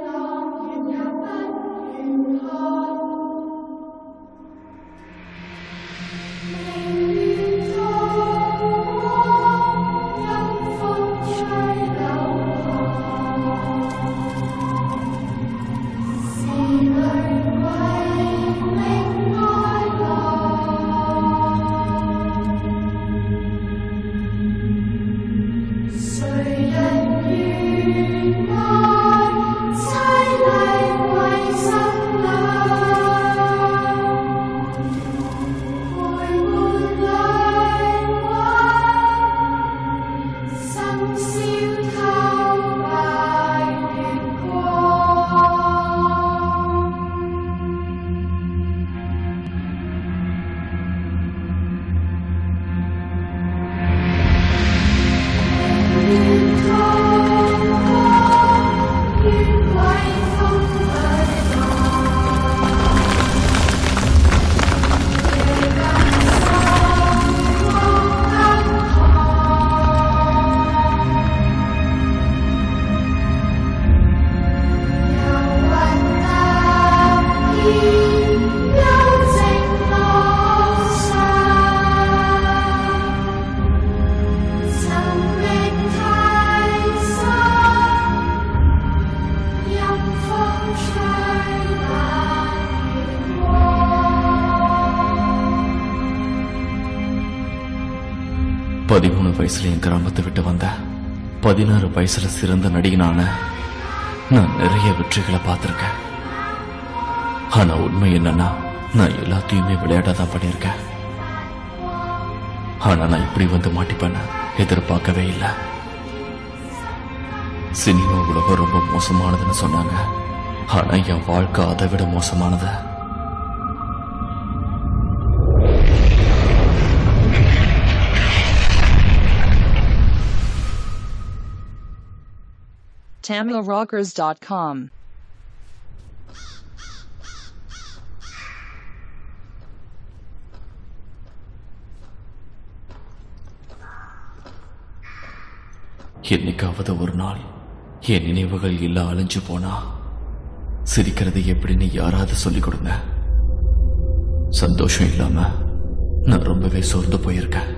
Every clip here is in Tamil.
13 வயசுல என் கிராமத்தை விட்டு வந்த 16 வயசுல சிறந்த நடிகனான நான் நிறைய வெற்றிகளை பார்த்திருக்கேன். ஆனா உண்மை என்னன்னா நான் எல்லாத்தையுமே விளையாட்டாதான் பண்ணியிருக்கேன். ஆனா நான் இப்படி வந்து மாட்டிப்பேன்னு எதிர்பார்க்கவே இல்லை. சினிமா உலகம் ரொம்ப மோசமானதுன்னு சொன்னாங்க. ஆனா என் வாழ்க்கை அதை விட மோசமானது. TamilRockers.com. என்னைக்காவது ஒரு நாள் என் நினைவுகள் எல்லாம் அழிஞ்சு போனா சிரிக்கிறது எப்படின்னு யாராவது சொல்லிக் கொடுங்க. சந்தோஷம் இல்லாம நான் ரொம்பவே சோர்ந்து போயிருக்கேன்.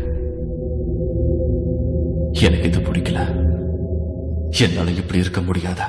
எனக்கு இது பிடிக்கல. என்னால இப்படி இருக்க முடியாதா?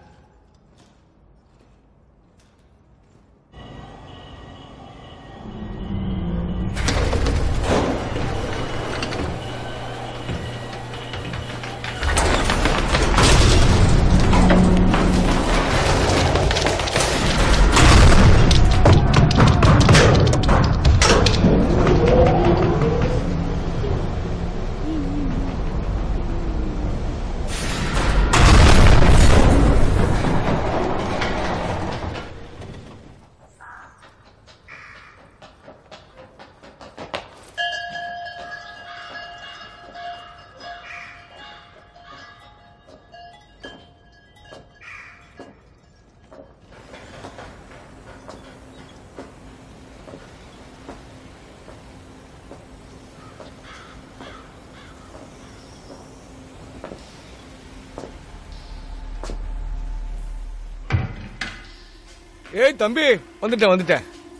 ஏய் தம்பி, வந்துட்டேன்.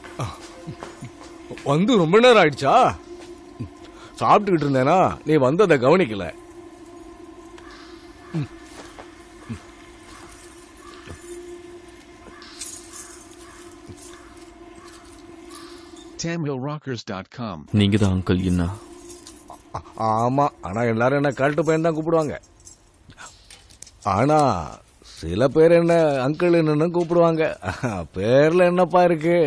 வந்து ரொம்ப நேரம் ஆயிடுச்சா? சாப்பிட்டுக்கிட்டு இருந்தேனா, நீ வந்ததை கவனிக்கல. TamilRockers.com. நீங்க தான் அங்கிள் என்ன? ஆமா, ஆனா எல்லாரும் என்ன கழட்டு பையன் தான் கூப்பிடுவாங்க. ஆனா சில பேர் என்ன அங்கிள் என்னன்னு கூப்பிடுவாங்க. பேர்ல என்னப்பா இருக்கு?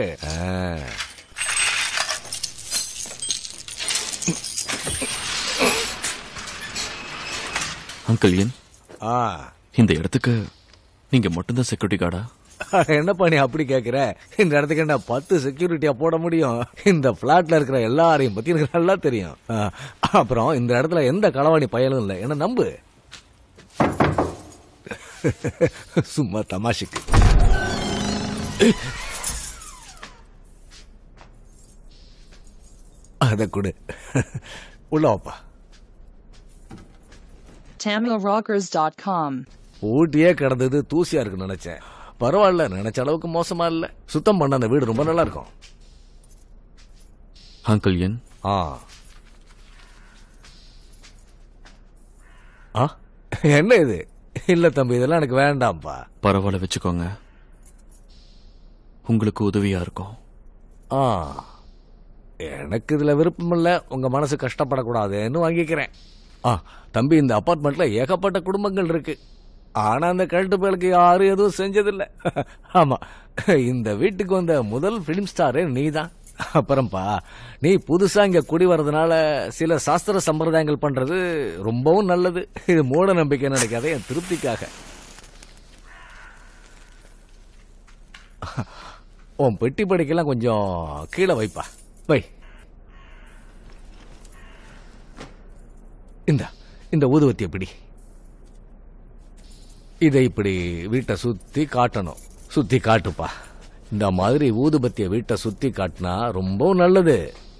அங்கிள் ஏன் இந்த இடத்துக்கு நீங்க மட்டும்தான் செக்யூரிட்டி கார்டா? என்னப்பா நீ அப்படி கேக்குற? இந்த இடத்துக்கு என்ன 10 செக்யூரிட்டியா போட முடியும்? இந்த பிளாட்ல இருக்கிற எல்லாரையும் பத்தி எனக்கு நல்லா தெரியும். அப்புறம் இந்த இடத்துல எந்த களவாணி பயலும் இல்லை, என்ன நம்பு. சும்மா தமாஷுக்கு. அத கொடு, உள்ள வாப்பா. TamilRockers.com. ஊட்டியே கிடந்தது தூசியா இருக்குன்னு நினைச்சேன். பரவாயில்ல, நினைச்ச அளவுக்கு மோசமா இல்ல. சுத்தம் பண்ண அந்த வீடு ரொம்ப நல்லா இருக்கும். அங்கிள் என் ஆ ஆ என்ன இது? இல்ல தம்பி, இதெல்லாம் எனக்கு வேண்டாம்ப்பா. பரவாயில்ல, வச்சுக்கோங்க. உங்களுக்கு உதவியா இருக்கும். ஆ எனக்கு இதுல விருப்பம் இல்ல. உங்க மனசு கஷ்டப்படக்கூடாதுன்னு வாங்கிக்கிறேன். தம்பி, இந்த அபார்ட்மெண்ட்ல ஏகப்பட்ட குடும்பங்கள் இருக்கு. ஆனா அந்த கழட்டு பயலுக்கு யாரும் எதுவும் செஞ்சதில்ல. ஆமா, இந்த வீட்டுக்கு வந்த முதல் பிலிம் ஸ்டாரே நீதான். அப்புறம்பா, நீ புதுசா இங்க குடி வர்றதுனால சில சாஸ்திர சம்பிரதாயங்கள் பண்றது ரொம்பவும் நல்லது. இது மூட நம்பிக்கை நினைக்காத, என் திருப்திக்காக. உன் பெட்டி படிக்கலாம் கொஞ்சம் கீழே வைப்பா. வை. இந்த ஊதுவத்தி எப்படி? இதை இப்படி வீட்டை சுத்தி காட்டணும். சுத்தி காட்டுப்பா. இந்த மாதிரி ஊதுபத்திய வீட்டை சுத்தி காட்டினா ரொம்ப நல்லது.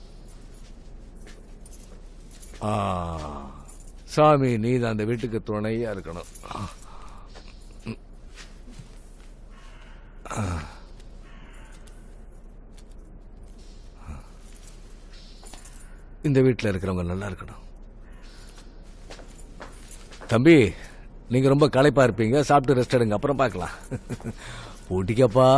சாமி, நீ தான் அந்த வீட்டுக்கு துணையா இருக்கணும். இந்த வீட்டில் இருக்கிறவங்க நல்லா இருக்கணும். தம்பி, நீங்க ரொம்ப களைப்பா இருப்பீங்க. சாப்பிட்டு ரெஸ்ட் எடுங்க, அப்புறம் பார்க்கலாம். பூட்டிக்கப்பா.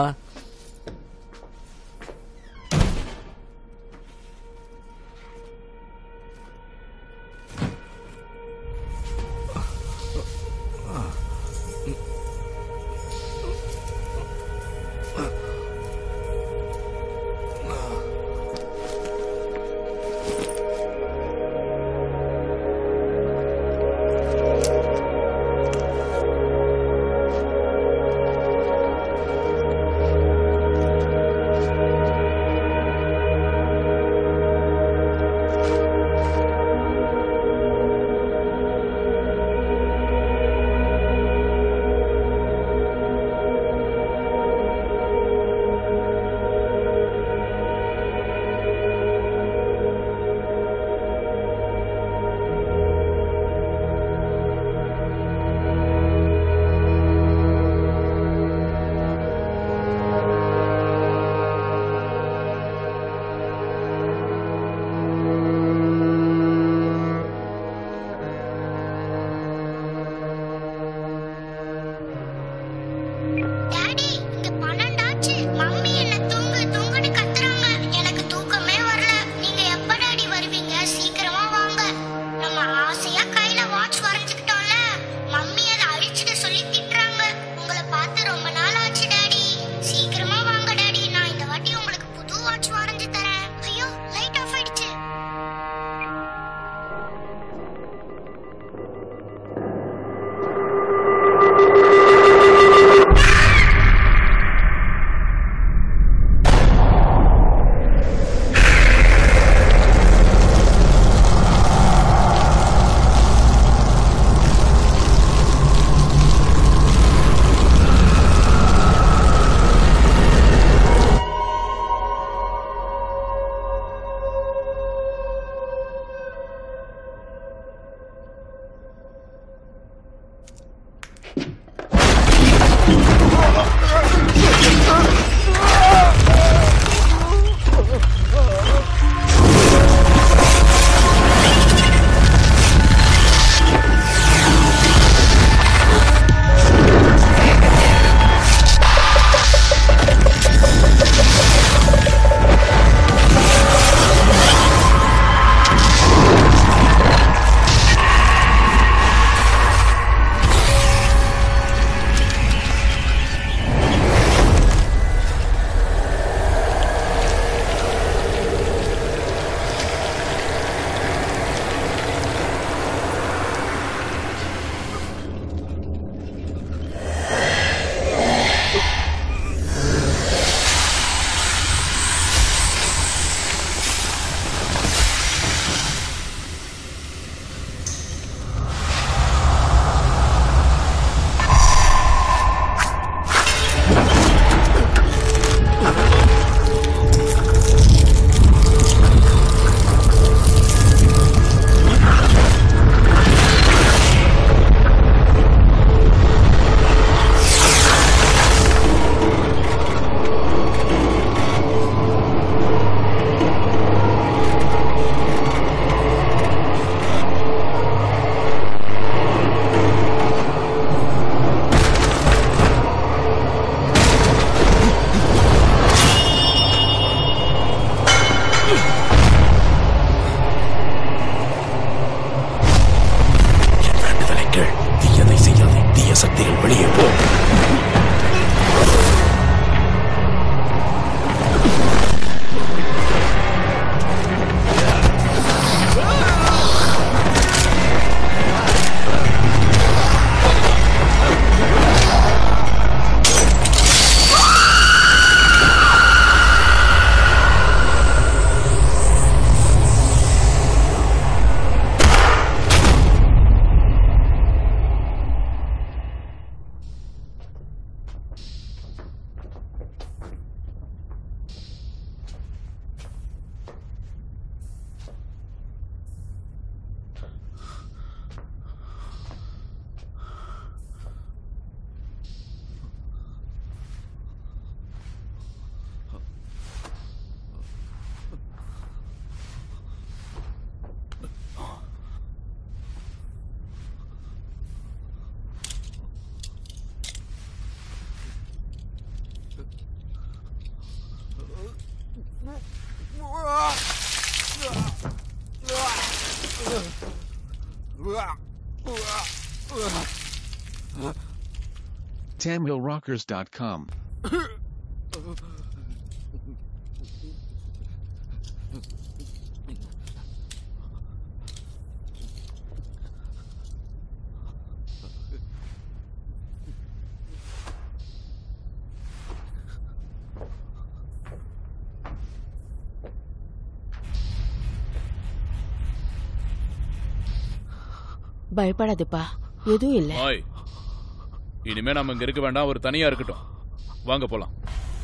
சக்திகள் வெளியே போ. TamhillRockers.com. பயப்படாதப்பா, எதுவும் இல்ல. இனிமே நம்ம இங்க இருக்க வேண்டாம், ஒரு தனியா இருக்கட்டும். வாங்க போலாம்.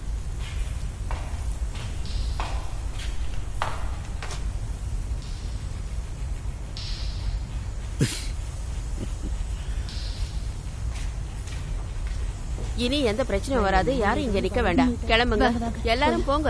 இனி எந்த பிரச்சனையும் வராது. யாரும் இங்க நிக்க வேண்டாம். கிளம்புங்க, எல்லாரும் போங்க.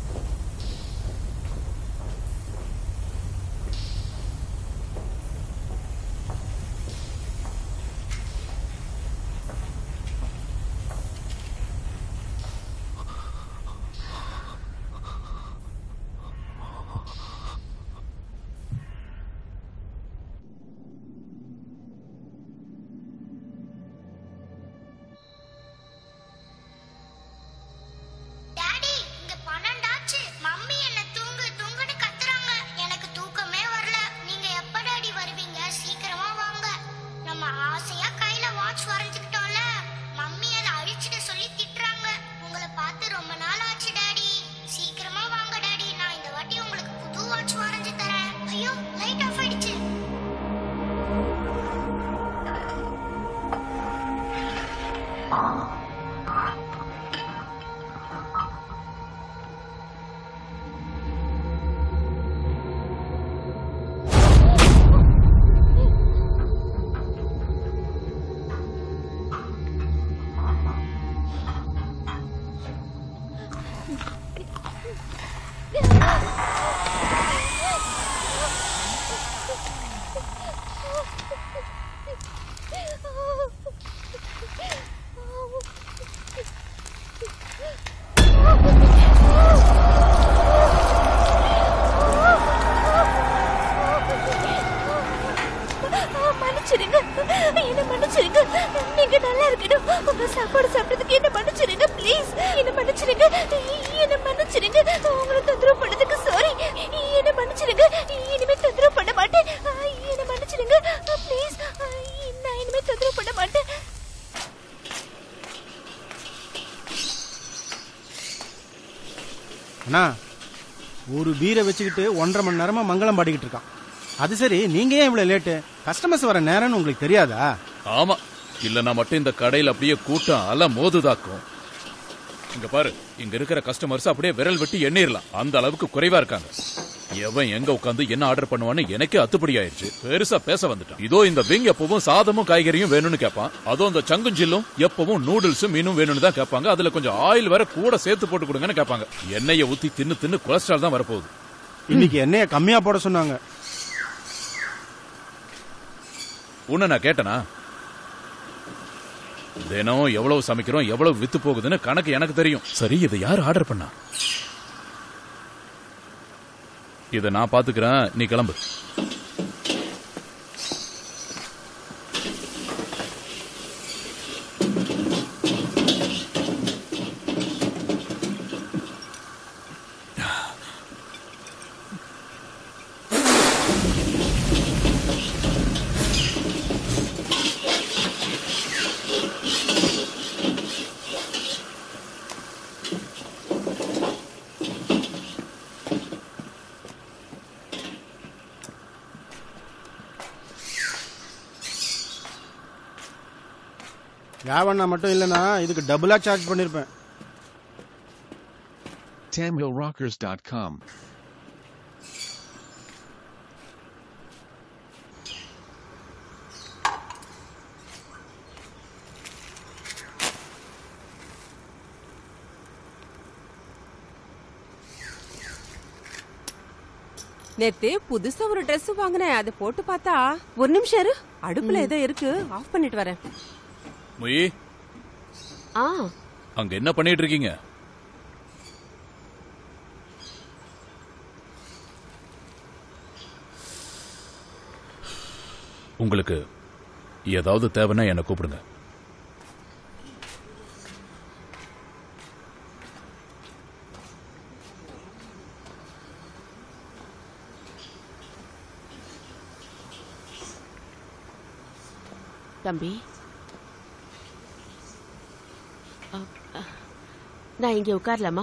ஒரு பீரை வச்சுக்கிட்டு 1.5 மணி நேரமா மங்களம் பாடிக்கிட்டு இருக்கான். அது சரி, நீங்க ஏன் இவ்வளவு லேட்டு? கஸ்டமர்ஸ் வர நேரம்னு உங்களுக்கு தெரியாதா? ஆமா, இல்லன்னா மட்டும் இந்த கடையில அப்படியே கூட்டம் அல மோதுதாக்கும். இங்க பாரு, இங்க இருக்கிற கஸ்டமர்ஸ் அப்படியே விரல் வெட்டி எண்ணிரலாம், அந்த அளவுக்கு குறைவா இருக்காங்க. எவன் எங்க உட்காந்து என்ன ஆர்டர் பண்ணுவான்னு எனக்கே அத்துப்படி ஆயிடுச்சு. பெருசா பேச வந்துட்டான். இதோ இந்த விங் எப்பவும் சாதமும் காய்கறியும் வேணும்னு கேட்பான். அதோ இந்த சங்குஞ்சில்லும் எப்பவும் நூடுல்ஸும் மீனும் வேணும்னு தான் கேட்பாங்க. அதுல கொஞ்சம் ஆயில் வேற கூட சேர்த்து போட்டு கொடுங்கன்னு கேட்பாங்க. எண்ணெயை ஊத்தி தின்னு தின்னு கொலஸ்ட்ரால் தான் வரப்போகுது. இன்னைக்கு எண்ணெயை கம்மியா போட சொன்னாங்க. உன்ன நான் கேட்டனா? தினம் எவ்வளவு சமைக்கிறோம், எவ்வளவு வித்து போகுதுன்னு கணக்கு எனக்கு தெரியும். சரி, இதை யார் ஆர்டர் பண்ணா? இதை நான் பாத்துக்கிறேன், நீ கிளம்பு. யாவண்ணா மட்டும் இல்லைன்னா இதுக்கு டபுளா சார்ஜ் பண்ணிருப்பேன். TamilRockers.com. நேத்து புதுசா ஒரு Dress வாங்கினேன். அதை போட்டு பார்த்தா ஒரு நிமிஷம் இரு, அடுப்புல ஏதோ இருக்கு, ஆஃப் பண்ணிட்டு வரேன். முயி ஆ அங்க என்ன பண்ணிட்டு இருக்கீங்க? உங்களுக்கு ஏதாவது தேவைன்னா என்ன கூப்பிடுங்க. தம்பி, நான் இங்க உட்காரலாமா?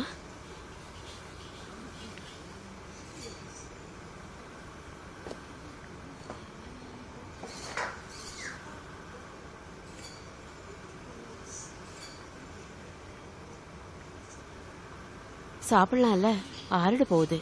சாப்பிடலாம்ல, ஆறிட போகுது.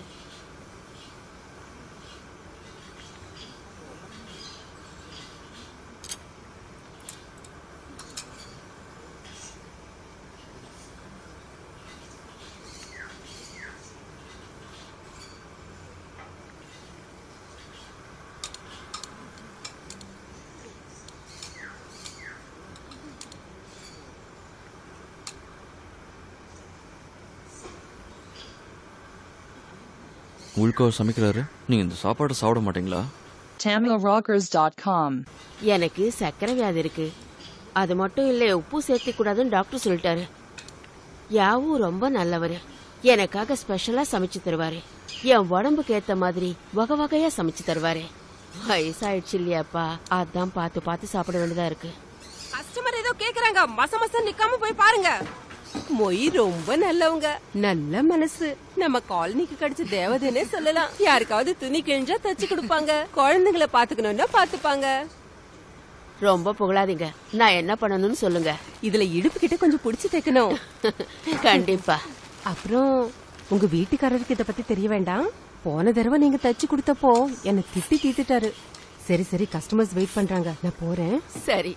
உள்கோ சமைக்கிறாரு, நீங்க இந்த சாப்பாடு சாப்பிட மாட்டீங்களா? TamilRockers.com. எனக்கு சர்க்கரை வியாதி இருக்கு. அது மட்டும் இல்ல, உப்பு சேர்த்து கூடாதுன்னு டாக்டர் சொல்லிட்டாரு. யாவும் ரொம்ப நல்லவரு, எனக்காக ஸ்பெஷலா சமைச்சு தருவாரு. என் உடம்புக்கு ஏத்த மாதிரி வகை வகையா சமைச்சு தருவாரு. வயசாயிடுச்சு இல்லையாப்பா, அதான் பார்த்து பார்த்து சாப்பிட வேண்டியதா இருக்கு. கஸ்டமர் ஏதோ கேக்குறாங்க, மச மச நிக்காம போய் பாருங்க. மொய் ரொம்ப நல்லவங்க, நல்ல மனசு. நம்ம காலனிக்கு கிடைச்ச தேவதைன்னே சொல்லலாம். யாருக்காவது துணி கிழிஞ்சா தச்சு கொடுப்பாங்க, குழந்தைங்களை பாத்துக்கணும்னா பாத்துப்பாங்க. ரொம்ப புகழாதீங்க, நான் என்ன பண்ணணும்னு சொல்லுங்க. இதுல இடுப்பு கிட்ட கொஞ்சம் புடிச்சு தைக்கணும். கண்டிப்பா. அப்புறம் உங்க வீட்டுக்காரருக்கு இத பத்தி தெரிய வேண்டாம். போன தடவை நீங்க தச்சு கொடுத்தப்போ என்ன திட்டி தீத்துட்டாரு. சரி சரி, கஸ்டமர்ஸ் வெயிட் பண்றாங்க, நான் போறேன். சரி.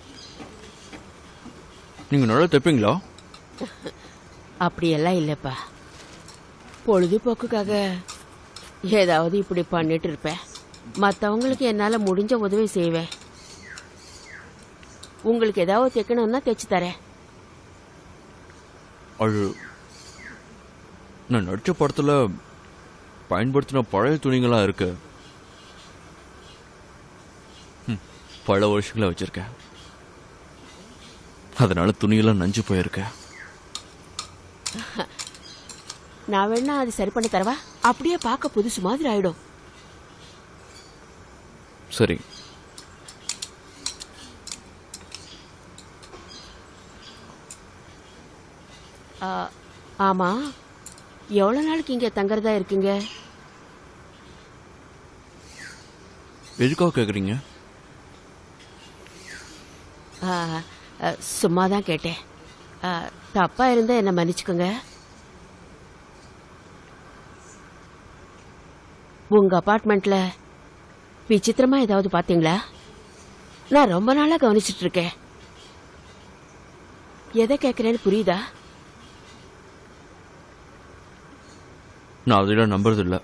நீங்க நல்லா தைப்பீங்களா? அப்படியெல்லாம் இல்லப்பா, பொழுதுபோக்குக்காக ஏதாவது இப்படி பண்ணிட்டு இருப்பேன். மத்தவங்களுக்கு என்னால முடிஞ்ச உதவி செய்வேன். உங்களுக்கு ஏதாவது தைக்கணும்னா தைச்சு தரேன். அது நான் நடிச்ச படத்துல பயன்படுத்தின பழைய துணிகளா இருக்கு. பல வருஷங்களா வச்சிருக்கேன், அதனால துணியெல்லாம் நஞ்சு போயிருக்க. நான் வேணா அது சரி பண்ணி தரவா? அப்படியே பார்க்க புதுசு மாதிரி ஆயிடும். சரி. ஆமா, எவ்வளவு நாளைக்கு இங்க தங்கறதா இருக்கீங்க? எதுக்காக கேக்குறீங்க? சும்மாதான் கேட்டேன். தப்பா இருந்தா என்ன மன்னிச்சுக்கோங்க. உங்க அபார்ட்மெண்ட்ல விசித்திரமா ஏதாவது பாத்தீங்களா? நான் ரொம்ப நாளா கவனிச்சிட்டு இருக்கேன். எதை கேக்குறேன்னு புரியுதா? நான் அதெல்லாம் நம்புறது இல்ல.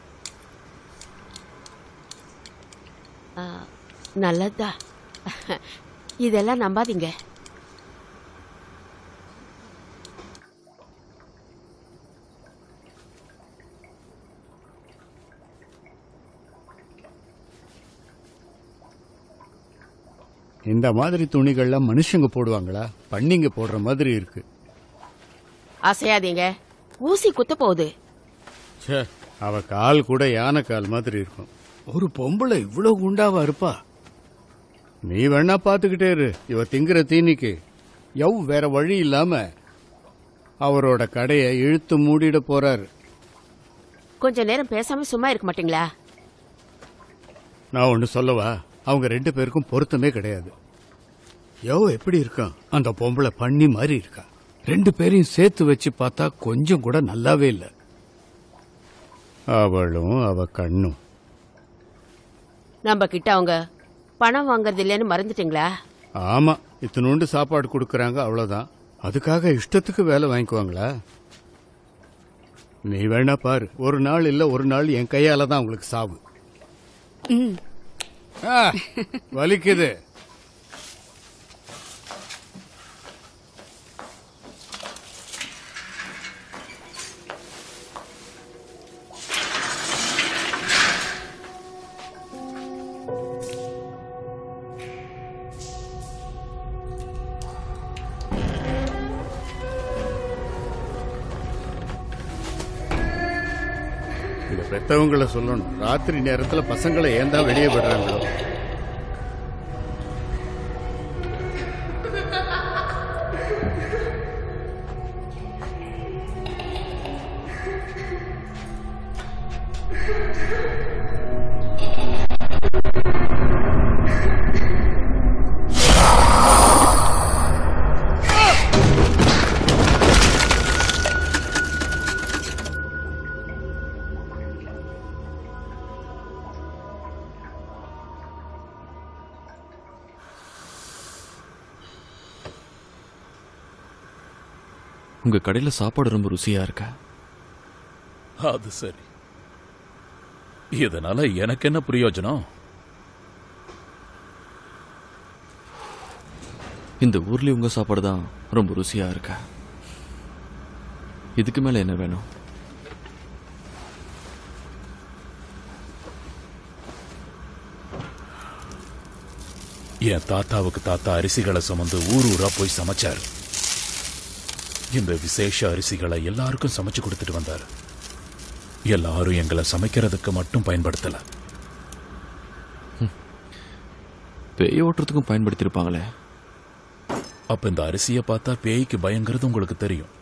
நல்லதா, இதெல்லாம் நம்பாதீங்க. இந்த மாதிரி துணிகள்லாம் மனுஷங்க போடுவாங்களா? பண்ணிங்க போடுற மாதிரி இருக்கு. அசையாதீங்க, ஊசி குத்த போகுது. அவ கால் கூட யானை கால் மாதிரி இருக்கும். ஒரு பொம்பளை இவ்வளவு குண்டாவா இருப்பா? நீ வேணா பாத்துக்கிட்டே இரு. இவ திங்கிற தீனிக்கு வேற வழி இல்லாம அவரோட கடையை இழுத்து மூடிட போறாரு. கொஞ்ச நேரம் பேசாம சும்மா இருக்க மாட்டீங்களா? நான் ஒன்னு சொல்லவா? அவங்க 2 பேருக்கும் பொருத்தமே கிடையாது. எப்படி இருக்கான் அந்த பொம்பளை பண்ணி மாதிரி இருக்கா. 2 பேரையும் சேர்த்து வச்சு பார்த்தா கொஞ்சம் கூட நல்லாவே இல்ல. அவளும் அவ கண்ணும். நம்ம கிட்ட அவங்க பணம் வாங்கறது இல்லைன்னு மறந்துட்டீங்களா? ஆமா, இத்தனோண்டு சாப்பாடு கொடுக்கறாங்க அவ்வளவுதான். அதுக்காக இஷ்டத்துக்கு வேலை வாங்கிக்குவாங்களா? நீ வேணா பாரு, ஒரு நாள் இல்ல ஒரு நாள் என் கையால தான் உங்களுக்கு சாவு. வலிக்குது. இத பெத்தவங்கள சொல்லணும், ராத்திரி நேரத்துல பசங்களை ஏன் தான் வெளியே விடுறாங்களோ. உங்க கடையில சாப்பாடு ரொம்ப ருசியா இருக்கா? அது சரி. இதனால எனக்கு என்ன பிரயோஜனம்? இந்த ஊர்ல உங்க சாப்பாடு தான் ரொம்ப ருசியா இருக்கா? இதுக்கு மேல என்ன வேணும்? என் தாத்தாவுக்கு தாத்தா அரிசிகளை சுமந்து ஊர் ஊரா போய் சமைச்சாரு. இந்த விசேஷ அரிசிகளை எல்லாருக்கும் சமைச்சு கொடுத்துட்டு வந்தாரு. எல்லாரும் எங்களை சமைக்கிறதுக்கு மட்டும் பயன்படுத்தல, பேய் ஓட்டுறதுக்கும் பயன்படுத்திருப்பாங்களே. அப்ப இந்த அரிசியை பார்த்தா பேய்க்கு பயங்கிறது உங்களுக்கு தெரியும்.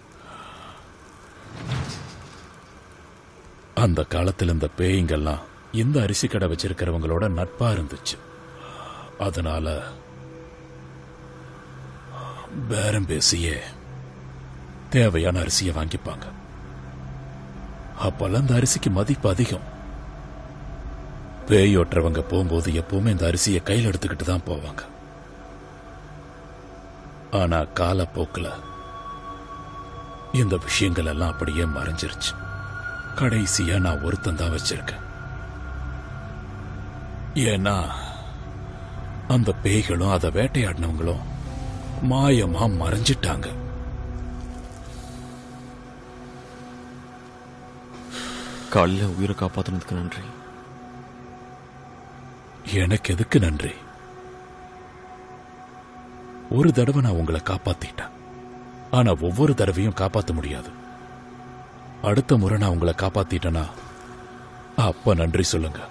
அந்த காலத்தில் இந்த பேய்ங்கெல்லாம் இந்த அரிசி கடை வச்சிருக்கிறவங்களோட நட்பா இருந்துச்சு. அதனால பேரம் பேசியே தேவையான அரிசியை வாங்கிப்பாங்க. அப்பெல்லாம் இந்த அரிசிக்கு மதிப்பு அதிகம். பேயோட்டுறவங்க போகும்போது எப்பவுமே இந்த அரிசியை கையில் எடுத்துக்கிட்டு தான் போவாங்க. ஆனா காலப்போக்கில் இந்த விஷயங்கள் எல்லாம் அப்படியே மறைஞ்சிருச்சு. கடைசியா நான் ஒருத்தன் தான் வச்சிருக்கேன். ஏன்னா அந்த பேய்களும் அதை வேட்டையாடினவங்களும் மாயமா மறைஞ்சிட்டாங்க. காலையில உயிரை காப்பாத்தினதுக்கு நன்றி. எனக்கு எதுக்கு நன்றி? ஒரு தடவை நான் உங்களை காப்பாத்திட்டேன். ஆனா ஒவ்வொரு தடவையும் காப்பாற்ற முடியாது. அடுத்த முறை நான் உங்களை காப்பாத்திட்டேனா அப்ப நன்றி சொல்லுங்க.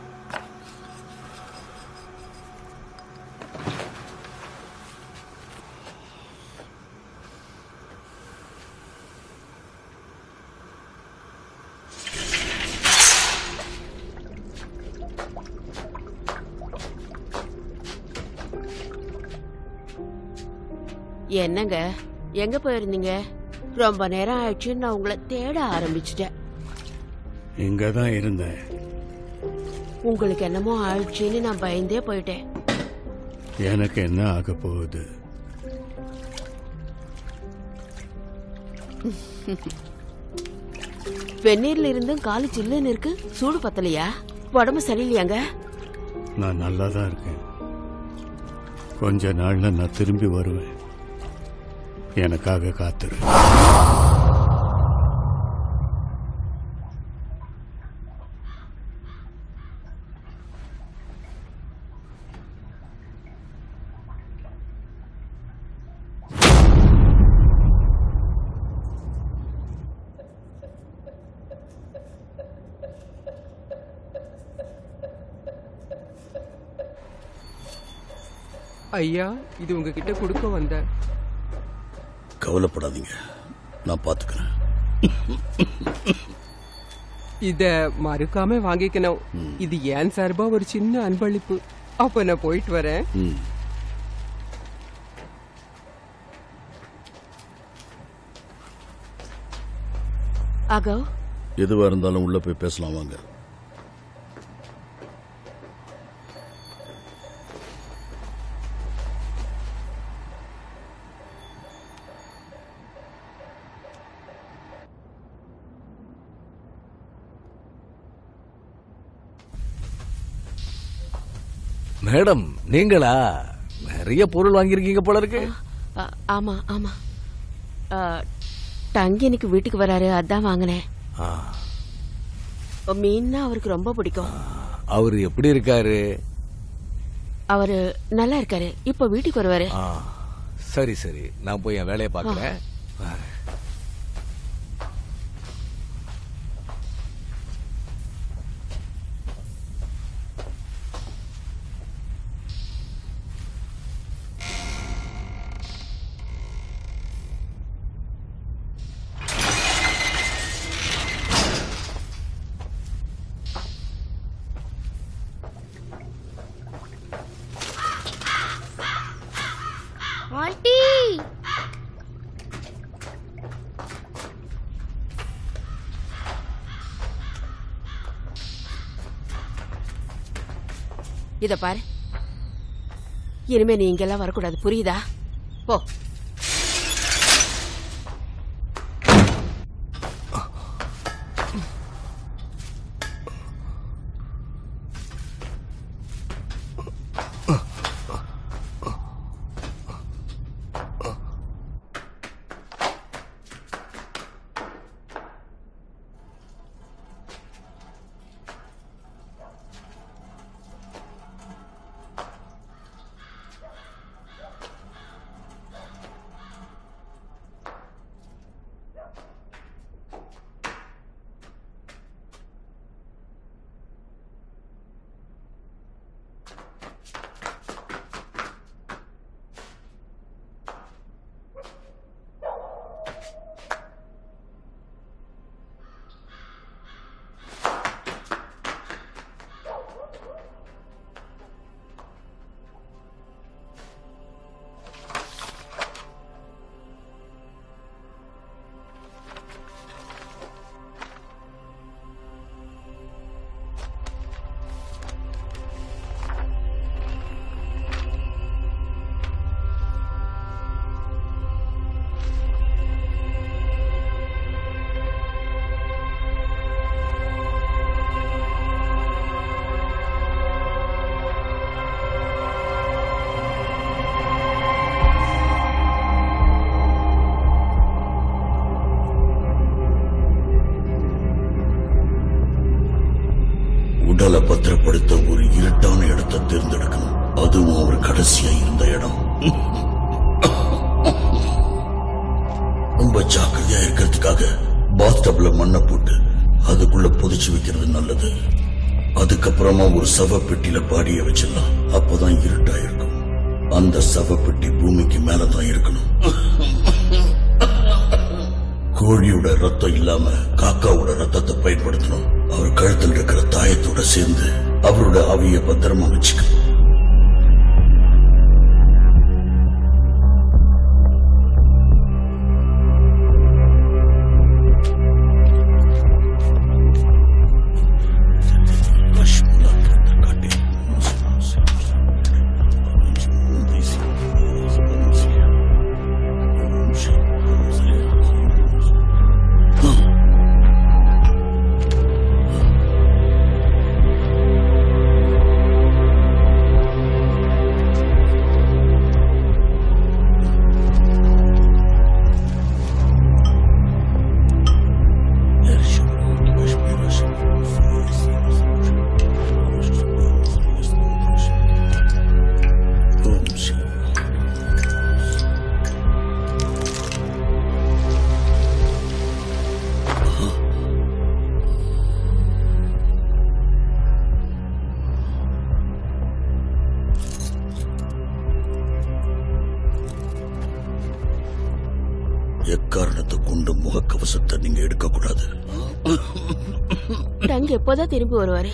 என்னங்க, எங்க போயிருந்தீங்க? ரொம்ப நேரம் ஆயிடுச்சு, நான் உங்களை தேட ஆரம்பிச்சிட்டேன். இங்கதான் இருந்தேன். உங்களுக்கு என்னமோ ஆயிடுச்சுன்னு நான் பயந்தே போயிட்டேன். எனக்கு என்ன ஆக போகுது? வெந்நீர்ல இருந்தும் காலு சில்லுன்னு இருக்கு. சூடு பத்தலையா? உடம்பு சரியில்லையாங்க? நான் நல்லா தான் இருக்கேன். கொஞ்ச நாள்ல நான் திரும்பி வருவேன். எனக்காக காத்துரு. ஐயா, இது உங்ககிட்ட கொடுக்க வந்தேன். கவலைப்படாதீங்க, நான் பாத்துக்கிறேன். இத மறுக்காம வாங்கிக்கணும். இது ஏன் சார்பா ஒரு சின்ன அன்பளிப்பு. அப்ப நான் போயிட்டு வரேன். அகோ எதுவா இருந்தாலும் உள்ள போய் பேசலாம் வாங்க. மேடம் நீங்களா? நிறைய பொருள் வாங்கியிருக்கீங்க போல இருக்கு. ஆமா ஆமா. தங்கி எனக்கு வீட்டுக்கு வராரு, அதான் வாங்கினேன். மீன்னா அவருக்கு ரொம்ப பிடிக்கும். அவரு எப்படி இருக்காரு? அவரு நல்லா இருக்காரு. இப்ப வீட்டுக்கு வருவாரு. சரி சரி, நான் போய் என் வேலையை பாக்குறேன். ஆண்டி, இத பாரு, இனிமே நீ இங்கெல்லாம் வரக்கூடாது, புரியுதா? போ. உடலை பத்திரப்படுத்த ஒரு இருட்டான இடத்தை தேர்ந்தெடுக்கணும். அதுவும் அவர் கடைசியா இருந்த இடம். ரொம்ப ஜாக்கிரதையா இருக்கிறதுக்காக பாத்டப்ல மண்ணை போட்டு அதுக்குள்ள புதைச்சு வைக்கிறது நல்லது. அதுக்கப்புறமா ஒரு சவப்பெட்டியில பாடிய வச்சிடலாம். அப்பதான் இருட்டா இருக்கும். அந்த சவப்பெட்டி பூமிக்கு மேலதான் இருக்கணும். கோழியோட ரத்தம் இல்லாம காக்காவோட ரத்தத்தை பயன்படுத்தணும். அவர் கழுத்தில் இருக்கிற தாயத்தோட சேர்ந்து அவரோட ஆவிய பத்திரமா வச்சுக்கணும். எக்காரணத்தை கொண்டு முகக்கவசத்தை நீங்க எடுக்க கூடாது. டங் எப்போதான் திரும்பி வருவாரு?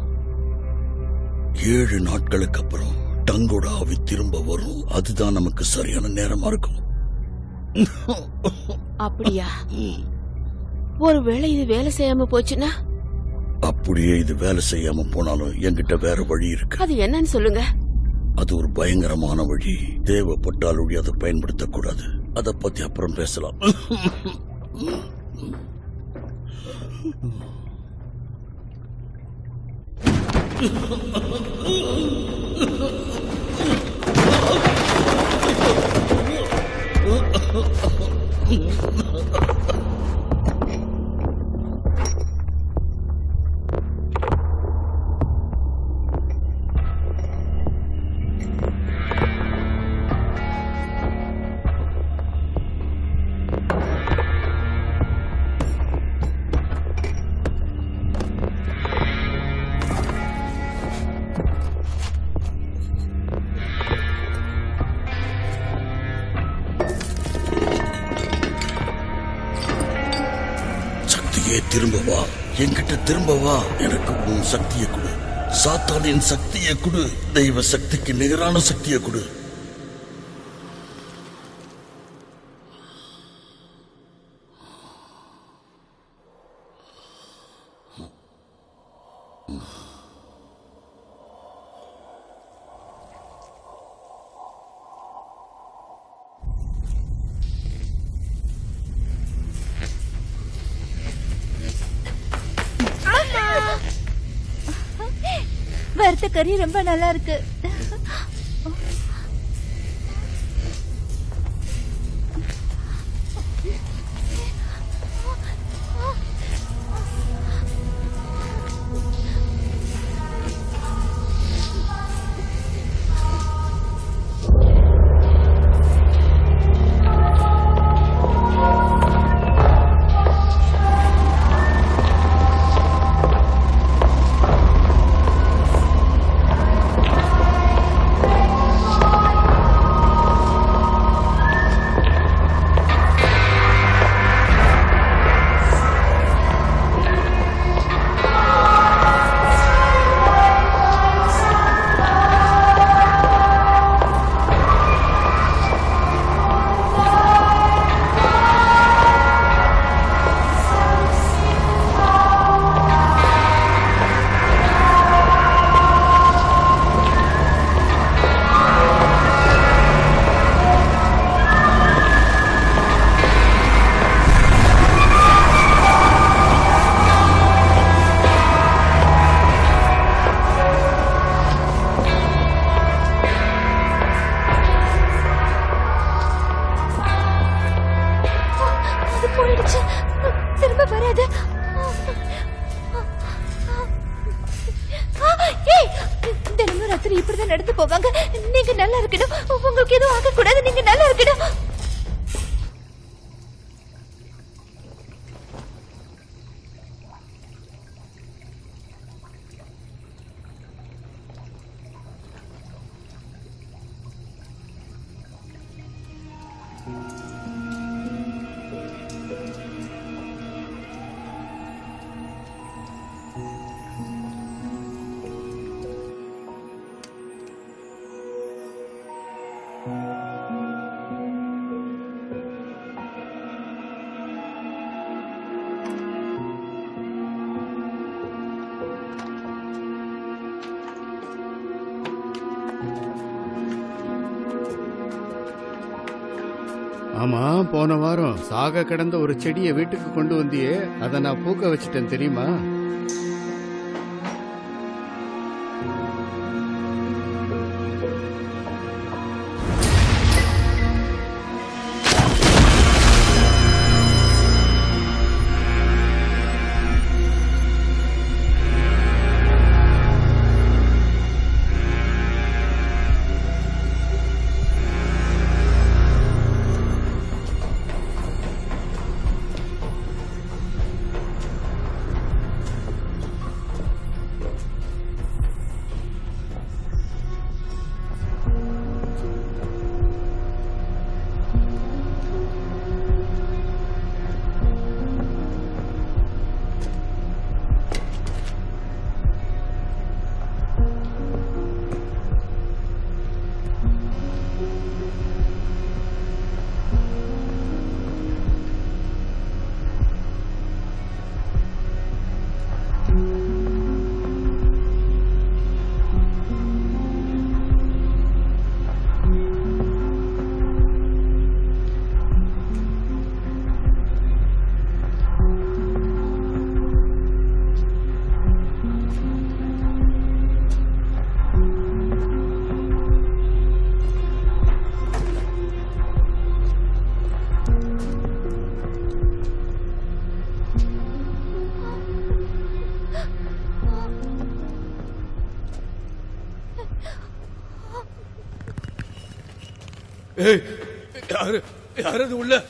7 நாட்களுக்கு அப்புறம் டங்கோட ஆவி திரும்ப வரும். அதுதான் நமக்கு சரியான நேரமா இருக்கும். அப்படியா? ஒருவேளை இது வேலை செய்யாம போச்சுன்னா? அப்படியே இது வேலை செய்யாம போனாலும் என்கிட்ட வேற வழி இருக்கு. அது என்னன்னு சொல்லுங்க. அது ஒரு பயங்கரமான வழி. தேவைப்பட்டால் ஒழி அதை பயன்படுத்தக்கூடாது. அதை பத்தி அப்புறம் பேசலாம். திரும்ப வா, என்கிட்ட திரும்ப வா. எனக்கு உன் சக்தியை கொடு. சாத்தானின் சக்தியை கொடு. தெய்வ சக்திக்கு நிகரான சக்தியை கொடு. வறுத்த கறி ரொம்ப நல்லா இருக்கு. திரும்ப வராது. தினமும் ராத்திரி இப்படிதான் நடந்து போவாங்க. நீங்க நல்லா இருக்கணும். உங்களுக்கு எதுவும் ஆக கூடாது. நீங்க நல்லா இருக்கணும். ஆமா, போன வாரம் சாக கிடந்த ஒரு செடியை வீட்டுக்கு கொண்டு வந்தியே, அதை நான் பூக்க வச்சிட்டேன் தெரியுமா? யாரு அது உள்ள?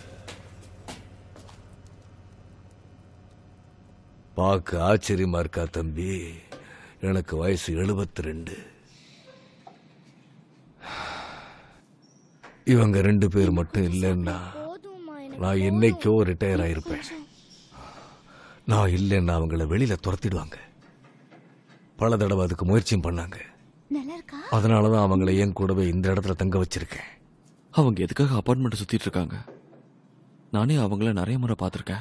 பார்க்க ஆச்சரியமா இருக்கா தம்பி? எனக்கு வயசு 72. இவங்க 2 பேர் மட்டும் இல்லைன்னா நான் என்னைக்கோ ரிட்டையர் ஆயிருப்பேன். நான் இல்லைன்னா அவங்கள வெளியில துரத்திடுவாங்க. பல தடவை அதுக்கு முயற்சியும் பண்ணாங்க. அதனாலதான் அவங்கள என் கூடவே இந்த இடத்துல தங்க வச்சிருக்கேன். அவங்க எதுக்காக அபார்ட்மெண்ட் சுத்திட்டு இருக்காங்க? நானே அவங்கள நிறைய முறை பார்த்திருக்கேன்.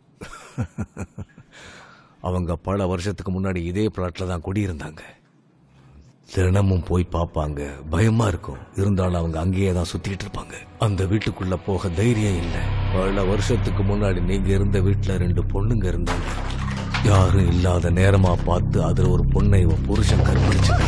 அவங்க பல வருஷத்துக்கு முன்னாடி இதே பிளாட்ல தான் குடியிருந்தாங்க. தினமும் போய் பார்ப்பாங்க. பயமா இருக்கும். இருந்தாலும் அவங்க அங்கேயே தான் சுத்திட்டு இருப்பாங்க. அந்த வீட்டுக்குள்ள போக தைரியம் இல்லை. பல வருஷத்துக்கு முன்னாடி நீங்க இருந்த வீட்டுல 2 பொண்ணுங்க இருந்தாங்க. யாரும் இல்லாத நேரமா பார்த்து அதுல ஒரு பொண்ணை இவன் புருஷன் கற்பழிச்சான்.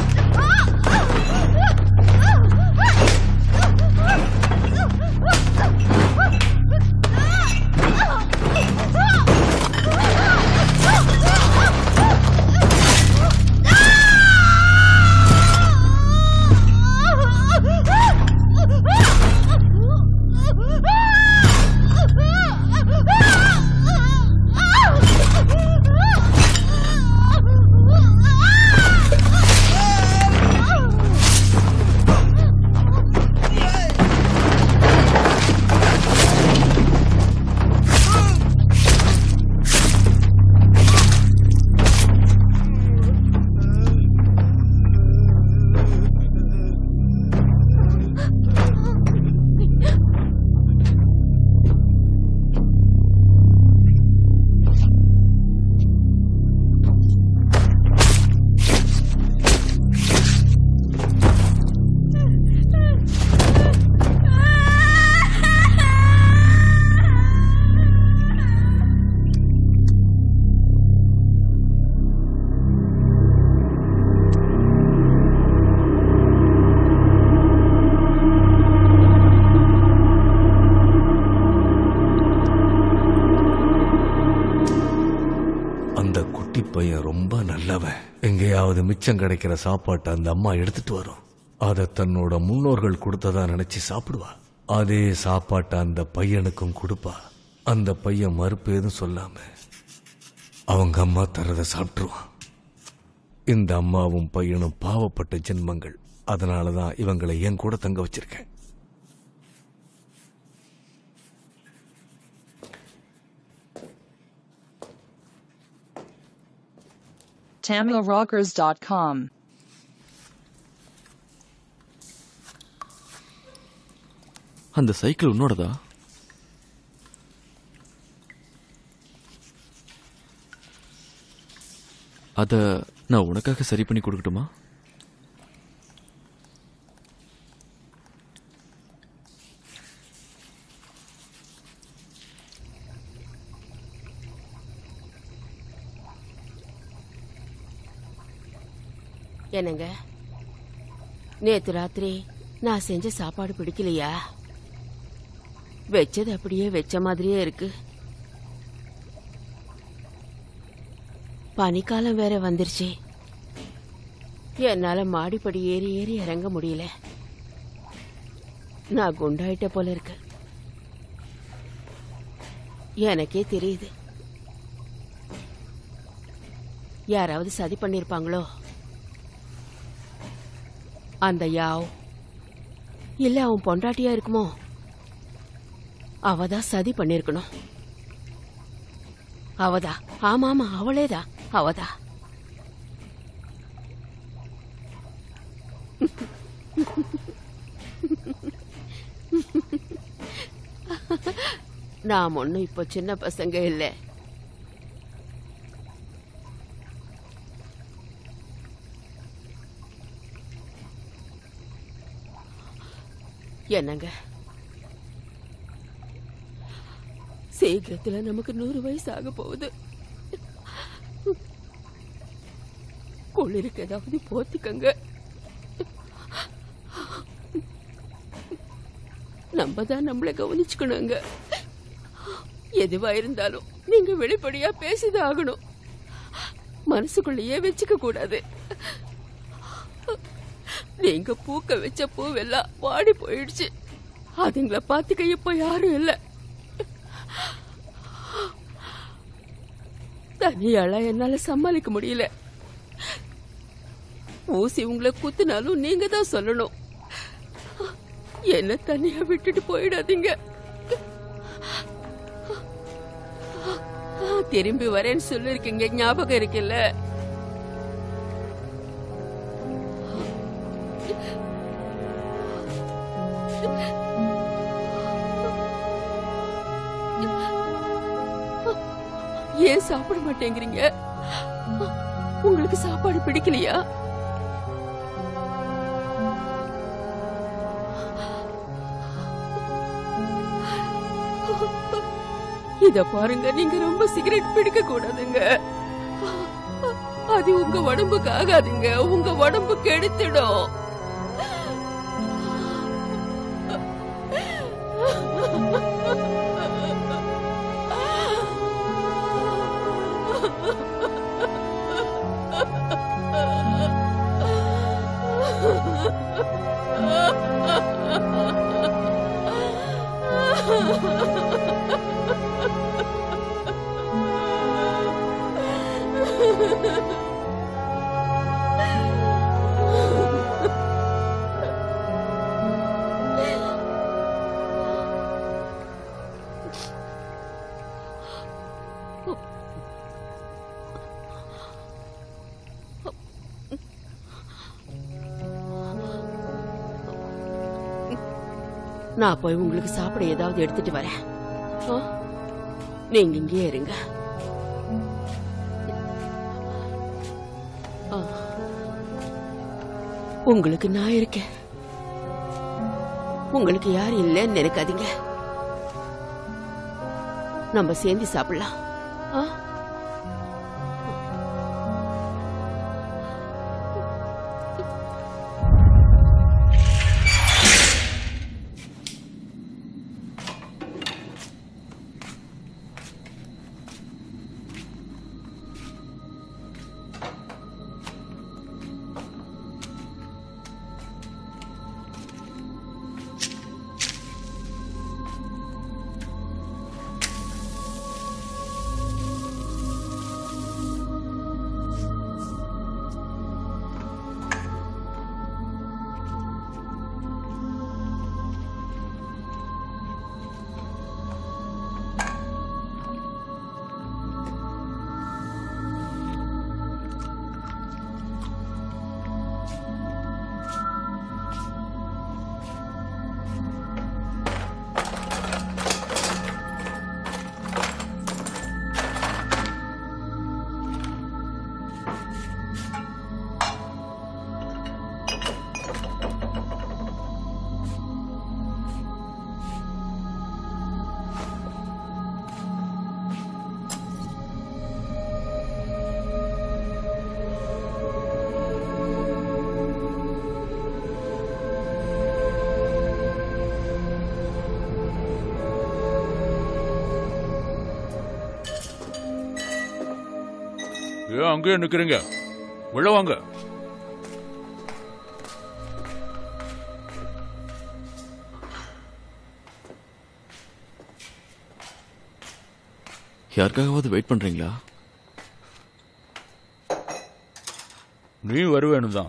பையன் ரொம்ப நல்லவன். எங்கேயாவது மிச்சம் கிடைக்கிற சாப்பாட்டை அந்த அம்மா எடுத்துட்டு வரும். அதை தன்னோட முன்னோர்கள் கொடுத்ததா நினைச்சு சாப்பிடுவா. அதே சாப்பாட்டை அந்த பையனுக்கும் கொடுப்பா. அந்த பையன் மறுப்பு எதுவும் சொல்லாம அவங்க அம்மா தரத சாப்பிட்டுருவான். இந்த அம்மாவும் பையனும் பாவப்பட்ட ஜென்மங்கள். அதனாலதான் இவங்களை என் கூட தங்க வச்சிருக்கேன். TamilRockers.com. அந்த சைக்கிள் உன்னோடதா? அத நான் உனக்காக சரி பண்ணி கொடுக்கட்டுமா? என்னங்க, நேத்து ராத்திரி நான் செஞ்ச சாப்பாடு பிடிக்கலையா? வச்சது அப்படியே வச்ச மாதிரியே இருக்கு. பனிக்காலம் வேற வந்துருச்சு. என்னால மாடிப்படி ஏறி ஏறி இறங்க முடியல. நான் குண்டாயிட்ட போல இருக்கு. எனக்கே தெரியுது. யாராவது சதி பண்ணிருப்பாங்களோ? அந்த யாவ் இல்ல அவன் பொண்டாட்டியா இருக்குமோ? அவதான் சதி பண்ணிருக்கணும். அவதா, ஆமா ஆமா அவளேதான், அவதா. நாம் ஒன்னும் இப்போ சின்ன பசங்க இல்லை. என்னங்க, சீக்கிரத்துல நமக்கு 100 வயசு ஆக போகுது. குளிருக்கு ஏதாவது போத்திக்கங்க. நம்ம தான் நம்மளை கவனிச்சுக்கணுங்க. எதுவா இருந்தாலும் நீங்க வெளிப்படையா பேசிதான் ஆகணும். மனசுக்குள்ளேயே வச்சுக்க கூடாது. நீங்க பூக்க வச்ச பூவெல்லாம் வாடி போயிடுச்சு. அதுங்களை பாத்துக்க இப்ப யாரும் இல்ல. தனியால என்னால சமாளிக்க முடியல. ஊசி உங்களை குத்துனாலும் நீங்க தான் சொல்லணும். என்ன தனியா விட்டுட்டு போயிடாதீங்க. திரும்பி வரேன்னு சொல்லிருக்கீங்க, ஞாபகம் இருக்குல்ல? ஏன் சாப்பிட மாட்டேங்கிறீங்க? உங்களுக்கு சாப்பாடு பிடிக்கலையா? இத பாருங்க, நீங்க ரொம்ப சிகரெட் பிடிக்க கூடாதுங்க. அது உங்க உடம்புக்கு ஆகாதுங்க. உங்க உடம்பு கெடுத்துடும். நான் போய் உங்களுக்கு சாப்பிட ஏதாவது எடுத்துட்டு வரேன். நீங்க இங்கே இருங்க. உங்களுக்கு நான் இருக்கேன். உங்களுக்கு யாரும் இல்லைன்னு நினைக்காதீங்க. நம்ம சேர்ந்து சாப்பிடலாம். ஏன் அங்கேயே நிக்கிறீங்க? உள்ள வாங்க. யாருக்காகவாவது வெயிட் பண்றீங்களா? நீ வருவேன்னு தான்.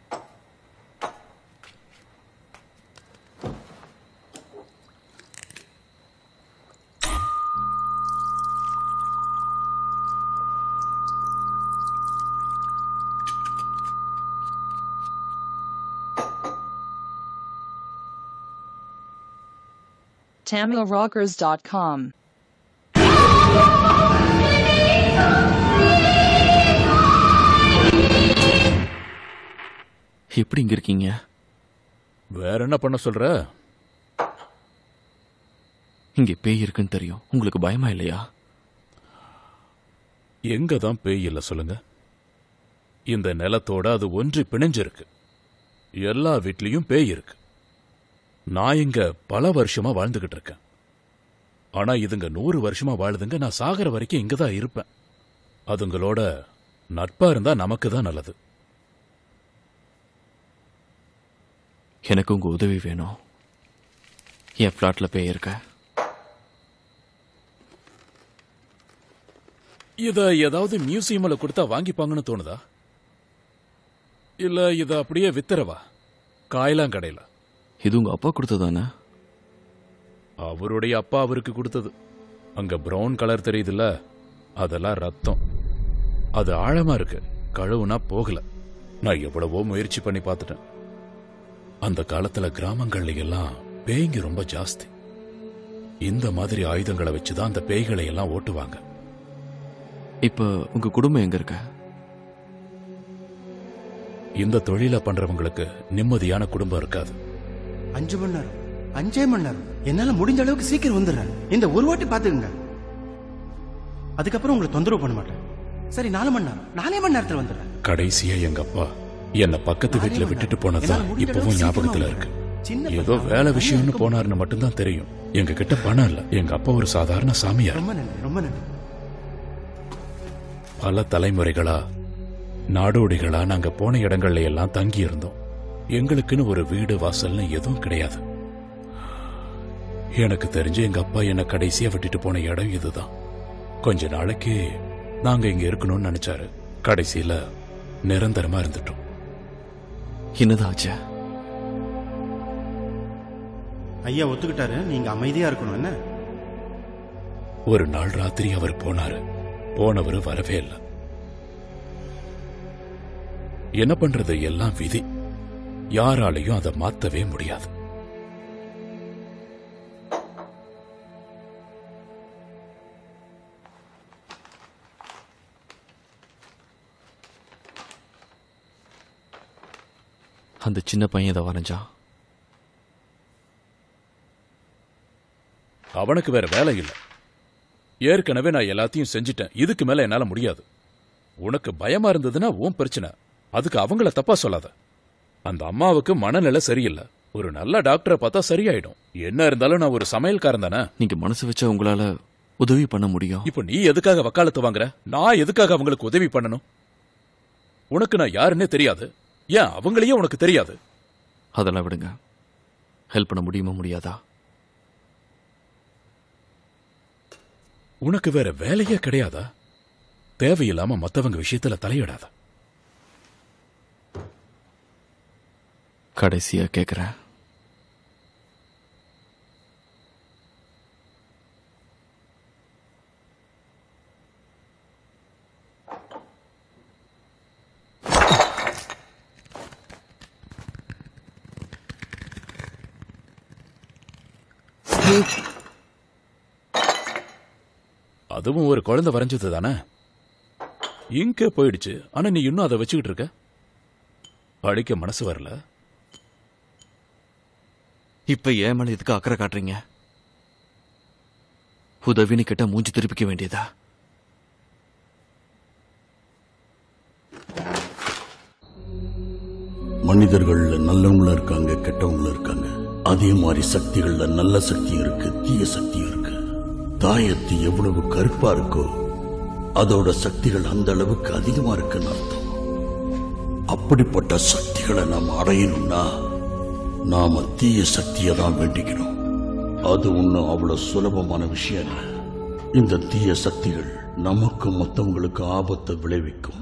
TamilRockers.com. எப்படி இங்க இருக்கீங்க? வேற என்ன பண்ண சொல்ற? இங்க பேய் இருக்குன்னு தெரியும், உங்களுக்கு பயமா இல்லையா? எங்க தான் பேய் இல்ல சொல்லுங்க? இந்த நிலத்தோட அது ஒன்றி பிணைஞ்சிருக்கு. எல்லா வீட்லயும் பேய் இருக்கு. நான் இங்க பல வருஷமா வாழ்ந்துகிட்டு இருக்கேன். ஆனா இதுங்க 100 வருஷமா வாழுதுங்க. நான் சாகர வரைக்கும் இங்கதான் இருப்பேன். அதுங்களோட நட்பா இருந்தா நமக்கு தான் நல்லது. எனக்கு உங்க உதவி வேணும். என் பிளாட்ல பேய் இருக்க. இத ஏதாவது மியூசியம்ல கொடுத்தா வாங்கிப்பாங்கன்னு தோணுதா? இல்ல இத அப்படியே வித்தரவா காயலாங்கடையில? இது உங்க அப்பா கொடுத்ததானே? அவருடைய அப்பா அவருக்கு கொடுத்தது. அங்க பிரவுன் கலர் தெரியுதுல்ல, அதெல்லாம் ரத்தம். அது ஆழமா இருக்கு, கழுவுனா போகல. நான் எவ்வளவோ முயற்சி பண்ணி பார்த்துட்டேன். அந்த காலத்துல கிராமங்கள்ல எல்லாம் பேய்ங்க ரொம்ப ஜாஸ்தி. இந்த மாதிரி ஆயுதங்களை வச்சுதான் அந்த பேய்களை எல்லாம் ஓட்டுவாங்க. இப்ப உங்க குடும்பம் எங்க இருக்க? இந்த தொழில பண்றவங்களுக்கு நிம்மதியான குடும்பம் இருக்காது. 5 மணி நேரம், 5 மணி நேரம். என்னால முடிஞ்ச அளவுக்கு சீக்கிரம் வந்துடுறேன். இந்த ஒரு வாட்டி பாத்துக்கங்க, அதுக்கப்புறம் உங்களை தொந்தரவு பண்ண மாட்டேன். சரி, 4 மணி நேரம், 4 மணி நேரத்துல வந்துடுறேன். கடைசியா எங்க அப்பா என்ன பக்கத்து வீட்டுல விட்டுட்டு போனதுதான் இப்பவும் ஞாபகத்துல இருக்கு. ஏதோ வேலை விஷயம்னு போனாருன்னு மட்டும்தான் தெரியும். எங்க கிட்ட பணம் இல்ல. எங்க அப்பா ஒரு சாதாரண சாமியார். ரொம்ப நன்றி, ரொம்ப நன்றி. பல தலைமுறைகளா நாடோடிகளா நாங்க போன இடங்கள்ல எல்லாம் தங்கி இருந்தோம். எங்களுக்குன்னு ஒரு வீடு வாசல்னு எதுவும் கிடையாது. எனக்கு தெரிஞ்சு எங்க அப்பா என்ன கடைசியா விட்டுட்டு போன இடம் இதுதான். கொஞ்ச நாளைக்கு நாங்க இங்க இருக்கணும்னு நினைச்சாரு. கடைசியில நிரந்தரமா இருந்துட்டோம். என்னதாச்சு? ஐயா ஒத்துக்கிட்டாரு, நீங்க அமைதியா இருக்கணும். என்ன? ஒரு நாள் ராத்திரி அவர் போனாரு. போனவரு வரவே இல்லை. என்ன பண்றது, எல்லாம் விதி. யாராலையும் அதை மாத்தவே முடியாது. அந்த சின்ன பையன் இதை வரைஞ்சான். அவனுக்கு வேற வேலை இல்லை. ஏற்கனவே நான் எல்லாத்தையும் செஞ்சிட்டேன். இதுக்கு மேல என்னால முடியாது. உனக்கு பயமா இருந்ததுன்னா உன் பிரச்சனை. அதுக்கு அவங்கள தப்பா சொல்லாத. அந்த அம்மாவுக்கு மனநிலை சரியில்லை. ஒரு நல்ல டாக்டரை பார்த்தா சரியாயிடும். என்ன இருந்தாலும் நான் ஒரு சமையல்காரன் தானே. நீங்க மனசு வச்சா உங்களால உதவி பண்ண முடியும். இப்ப நீ எதுக்காக வக்காலத்து வாங்குற? நான் எதுக்காக அவங்களுக்கு உதவி பண்ணணும்? உனக்கு நான் யாருன்னே தெரியாது. ஏன் அவங்களையே உனக்கு தெரியாது? அதெல்லாம் விடுங்க. ஹெல்ப் பண்ண முடியுமா, முடியாதா? உனக்கு வேற வேலையே கிடையாதா? தேவையில்லாம மத்தவங்க விஷயத்துல தலையிடாத. கடைசியா கேக்குறேன், அதுவும் ஒரு குழந்தை வரைஞ்சது தானே. இங்க போயிடுச்சு. ஆனா நீ இன்னும் அதை வச்சுக்கிட்டு இருக்க. படிக்க மனசு வரல. இப்ப ஏன் மேல எதுக்கு அக்கறை காட்டுறீங்க? உதவின்னு கேட்டா மூஞ்சி திருப்பிக்க வேண்டியதா? மனிதர்கள்ல நல்லவங்களும் இருக்காங்க, கெட்டவங்களும் இருக்காங்க. அதே மாதிரி சக்திகள்ல நல்ல சக்தி இருக்கு, தீய சக்தி இருக்கு. தாயத்து எவ்வளவு கருப்பா இருக்கோ அதோட சக்திகள் அந்த அளவுக்கு அதிகமா இருக்குன்னு அர்த்தம். அப்படிப்பட்ட சக்திகளை நாம் அடையணும்னா நாம தீய சக்தியை தான் வேண்டிக்கணும். அது ஒன்றும் அவ்வளவு சுலபமான விஷயம் இல்லை. இந்த தீய சக்திகள் நமக்கு மற்றவங்களுக்கு ஆபத்தை விளைவிக்கும்.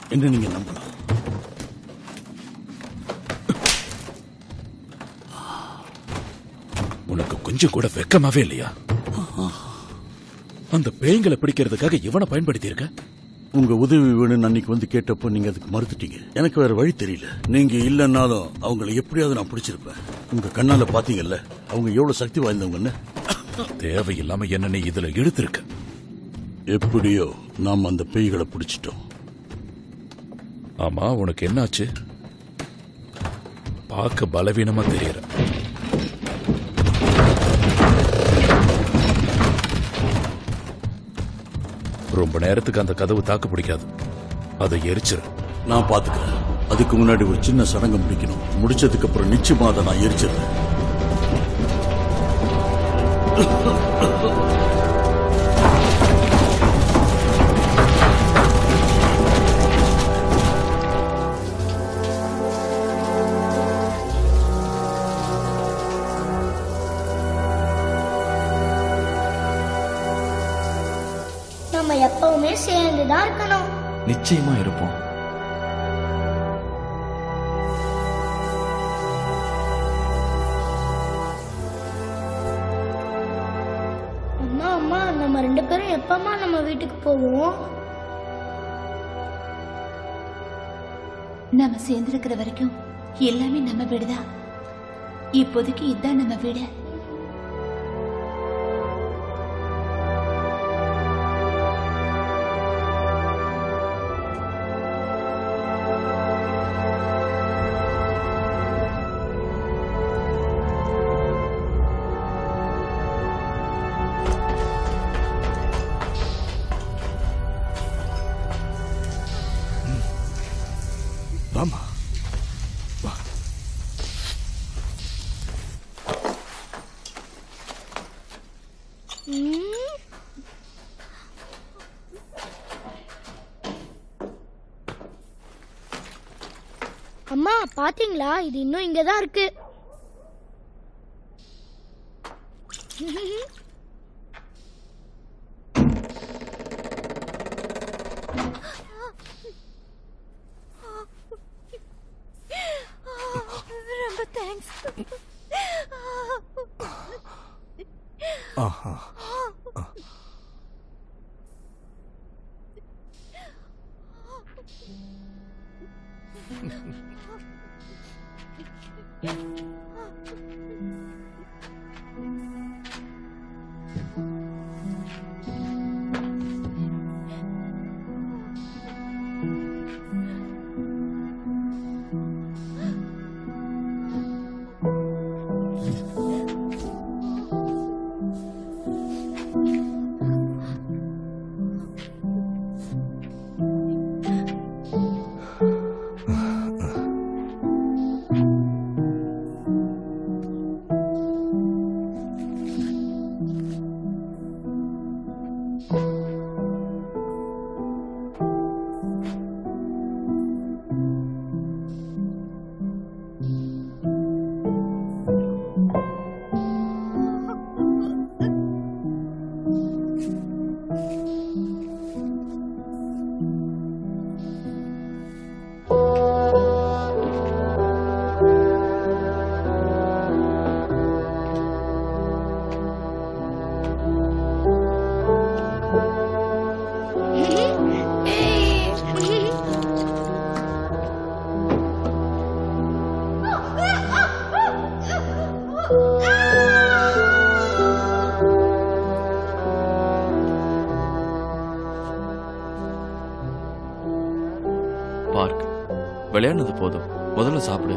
என்ன நீங்க நம்பலாம். உனக்கு கொஞ்சம் கூட வெக்கமாவே இல்லையா? அந்த பேய்களை பிடிக்கிறதுக்காக இவனை பயன்படுத்தி இருக்க. உங்க உதவி வேணும்னு அன்னைக்கு வந்து கேட்டப்போ நீங்க அதுக்கு மறுத்துட்டீங்க. எனக்கு வேற வழி தெரியல. நீங்க இல்லைன்னாலும் அவங்களை எப்படியாவது நான் பிடிச்சிருப்பேன். உங்க கண்ணால பாத்தீங்கல்ல அவங்க எவ்வளவு சக்தி வாய்ந்தவங்கன்னு. தேவையில்லாம என்ன நீ இதுல இழுத்திருக்க. எப்படியோ நாம் அந்த பேய்களை பிடிச்சிட்டோம். ஆமா, உனக்கு என்னாச்சு? பார்க்க பலவீனமா தெரியற. ரொம்ப நேரத்துக்கு அந்த கதவு தாக்கு பிடிக்காது. அதை எரிச்சிரு. நான் பாத்துக்கிறேன். அதுக்கு முன்னாடி ஒரு சின்ன சடங்கு முடிக்கணும். முடிச்சதுக்கு அப்புறம் நிச்சயமா அதை நான் எரிச்சிடுறேன். நம்ம எப்பவுமே சேர்ந்துதான் இருக்கணும். நிச்சயமா இருப்போம். அம்மா அம்மா நம்ம 2 பேரும் எப்பமா நம்ம வீட்டுக்கு போவோம்? நம்ம சேர்ந்திருக்கிற வரைக்கும் எல்லாமே நம்ம வீடுதான். இப்போதைக்கு இதுதான் நம்ம வீடு. வாமா. வா. அம்மா பாத்தீங்களா, இது இன்னும் இங்கதான் இருக்கு. ரொம்ப தேங்க்ஸ். ஆஹா. பார்க், விளையாடுனது போதும், முதல்ல சாப்பிடு.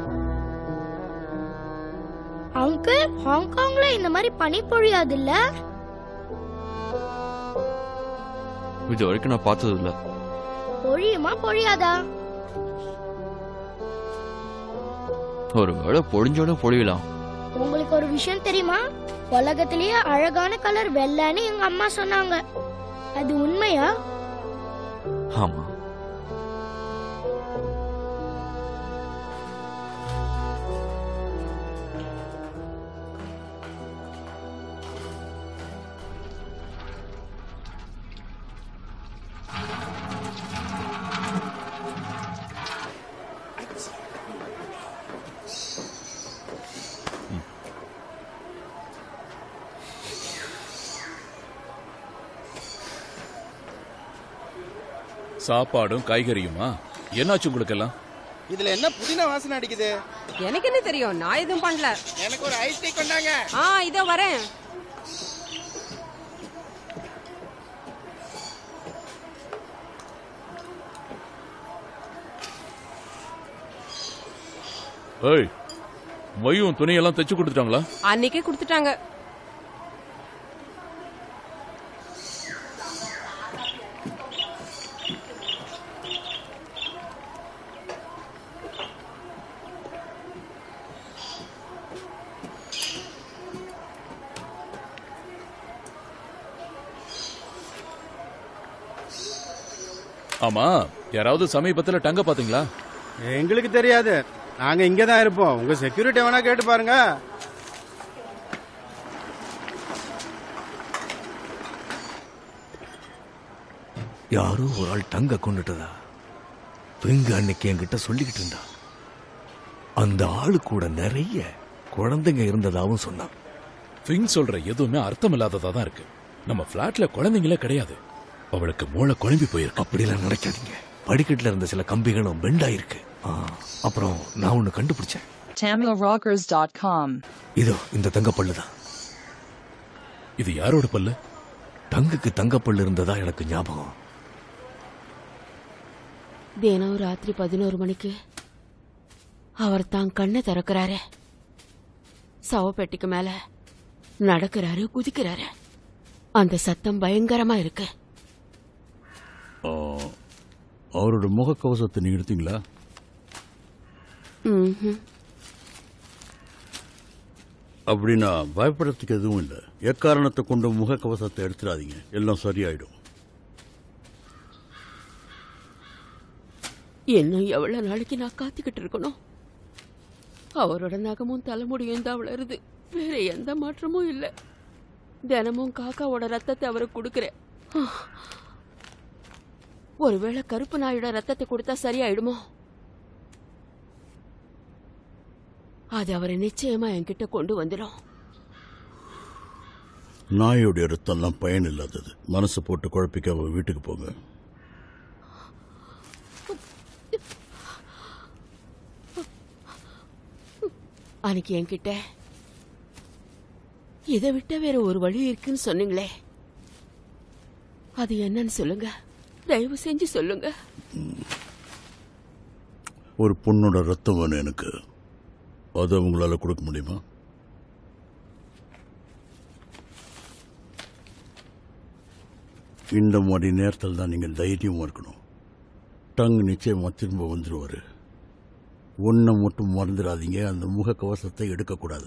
அங்கிள், ஹாங்காங்ல இந்த மாதிரி பனி பொழியாது இல்ல? இது வரைக்கும் நான் பார்த்தது இல்ல. பொழியுமா பொழியாதா? ஒருவேளை பொழிஞ்சோட பொழியலாம். உங்களுக்கு ஒரு விஷயம் தெரியுமா? உலகத்திலேயே அழகான கலர் வெள்ளைன்னு எங்க அம்மா சொன்னாங்க. அது உண்மையா? ஆமா. சாப்பாடும் காய்கறியுமா? என்னாச்சு உங்களுக்கு எல்லாம்? இதுல என்ன புதினா வாசனை அடிக்குது? எனக்கு என்ன தெரியும், நான் எதுவும் பண்ணல. எனக்கு ஒரு ஐஸ் டீ கொண்டாங்க. இதோ வரேன். ஏய், மொய்யும் துணியெல்லாம் தைச்சு கொடுத்துட்டாங்களா? அன்னைக்கே கொடுத்துட்டாங்க. ஆமா, யாராவது சமீபத்துல டங்க பாத்தீங்களா? எங்களுக்கு தெரியாது, நாங்க இங்கதான் இருப்போம். உங்க செக்யூரிட்டி வேணா கேட்டு பாருங்க. யாரோ ஒரு ஆள் டங்க கொண்டுட்டதா பிங்க அன்னைக்கு என்கிட்ட சொல்லிக்கிட்டு இருந்தா. அந்த ஆளு கூட நிறைய குழந்தைங்க இருந்ததாவும் சொன்னான். பிங் சொல்ற எதுவுமே அர்த்தம் இல்லாததா தான் இருக்கு. நம்ம பிளாட்ல குழந்தைங்களே கிடையாது. அவளுக்கு மூளை குழம்பி போயிருக்கு. அப்படிலாம் நினைக்காதீங்க. படிக்கட்டுல இருந்த சில கம்பிகளும் பெண்ட் ஆயிருக்கு. அப்புறம் நான் ஒண்ணு கண்டுபிடிச்சேன். TamilRockers.com. இதோ இந்த தங்கப்பல்லு தான். இது யாரோட பல்லு? தங்குக்கு தங்கப்பல்லு இருந்ததா எனக்கு ஞாபகம். தினம் ராத்திரி 11 மணிக்கு அவர் தான் கண்ணை திறக்கிறாரு. சவப்பெட்டிக்கு மேல நடக்கிறாரு, குதிக்கிறாரு. அந்த சத்தம் பயங்கரமா இருக்கு. அவரோட முகக்கவசத்தை நீங்க எடுத்தீங்களா? அப்படின்னா பயப்படுறதுக்கு எதுவும் இல்லை. எக்காரணத்தை கொண்டு முகக்கவசத்தை எடுத்துடாதீங்க, எல்லாம் சரியாயிடும். இன்னும் எவ்வளவு நாளைக்கு நான் காத்துக்கிட்டு இருக்கணும்? அவரோட நகமும் தலைமுடியும் தான் வளருது, வேற எந்த மாற்றமும் இல்லை. தினமும் காக்காவோட ரத்தத்தை அவருக்கு கொடுக்கிறேன். ஒருவேளை கருப்பு நாயோட ரத்தத்தை கொடுத்தா சரியாயிடுமோ? அது அவரை நிச்சயமா என்கிட்ட கொண்டு வந்துடும். நாயோடைய ரத்தம்லாம் பயன் இல்லாதது. மனசு போட்டு குழப்பிக்க அவ வீட்டுக்கு போங்க. அன்னைக்கு என்கிட்ட இதை விட்ட வேற ஒரு வழி இருக்குன்னு சொன்னீங்களே, அது என்னன்னு சொல்லுங்க, தயவு செஞ்சு சொல்லுங்க. ஒரு பொண்ணோட ரத்தம் வேணும் எனக்கு. அதை உங்களால கொடுக்க முடியுமா? இந்த மாதிரி நேரத்தில் தான் நீங்கள் தைரியமா இருக்கணும். டங் நிச்சயமா திரும்ப வந்துடுவாரு. ஒன்றை மட்டும் மறந்துடாதீங்க, அந்த முக கவசத்தை எடுக்கக்கூடாது.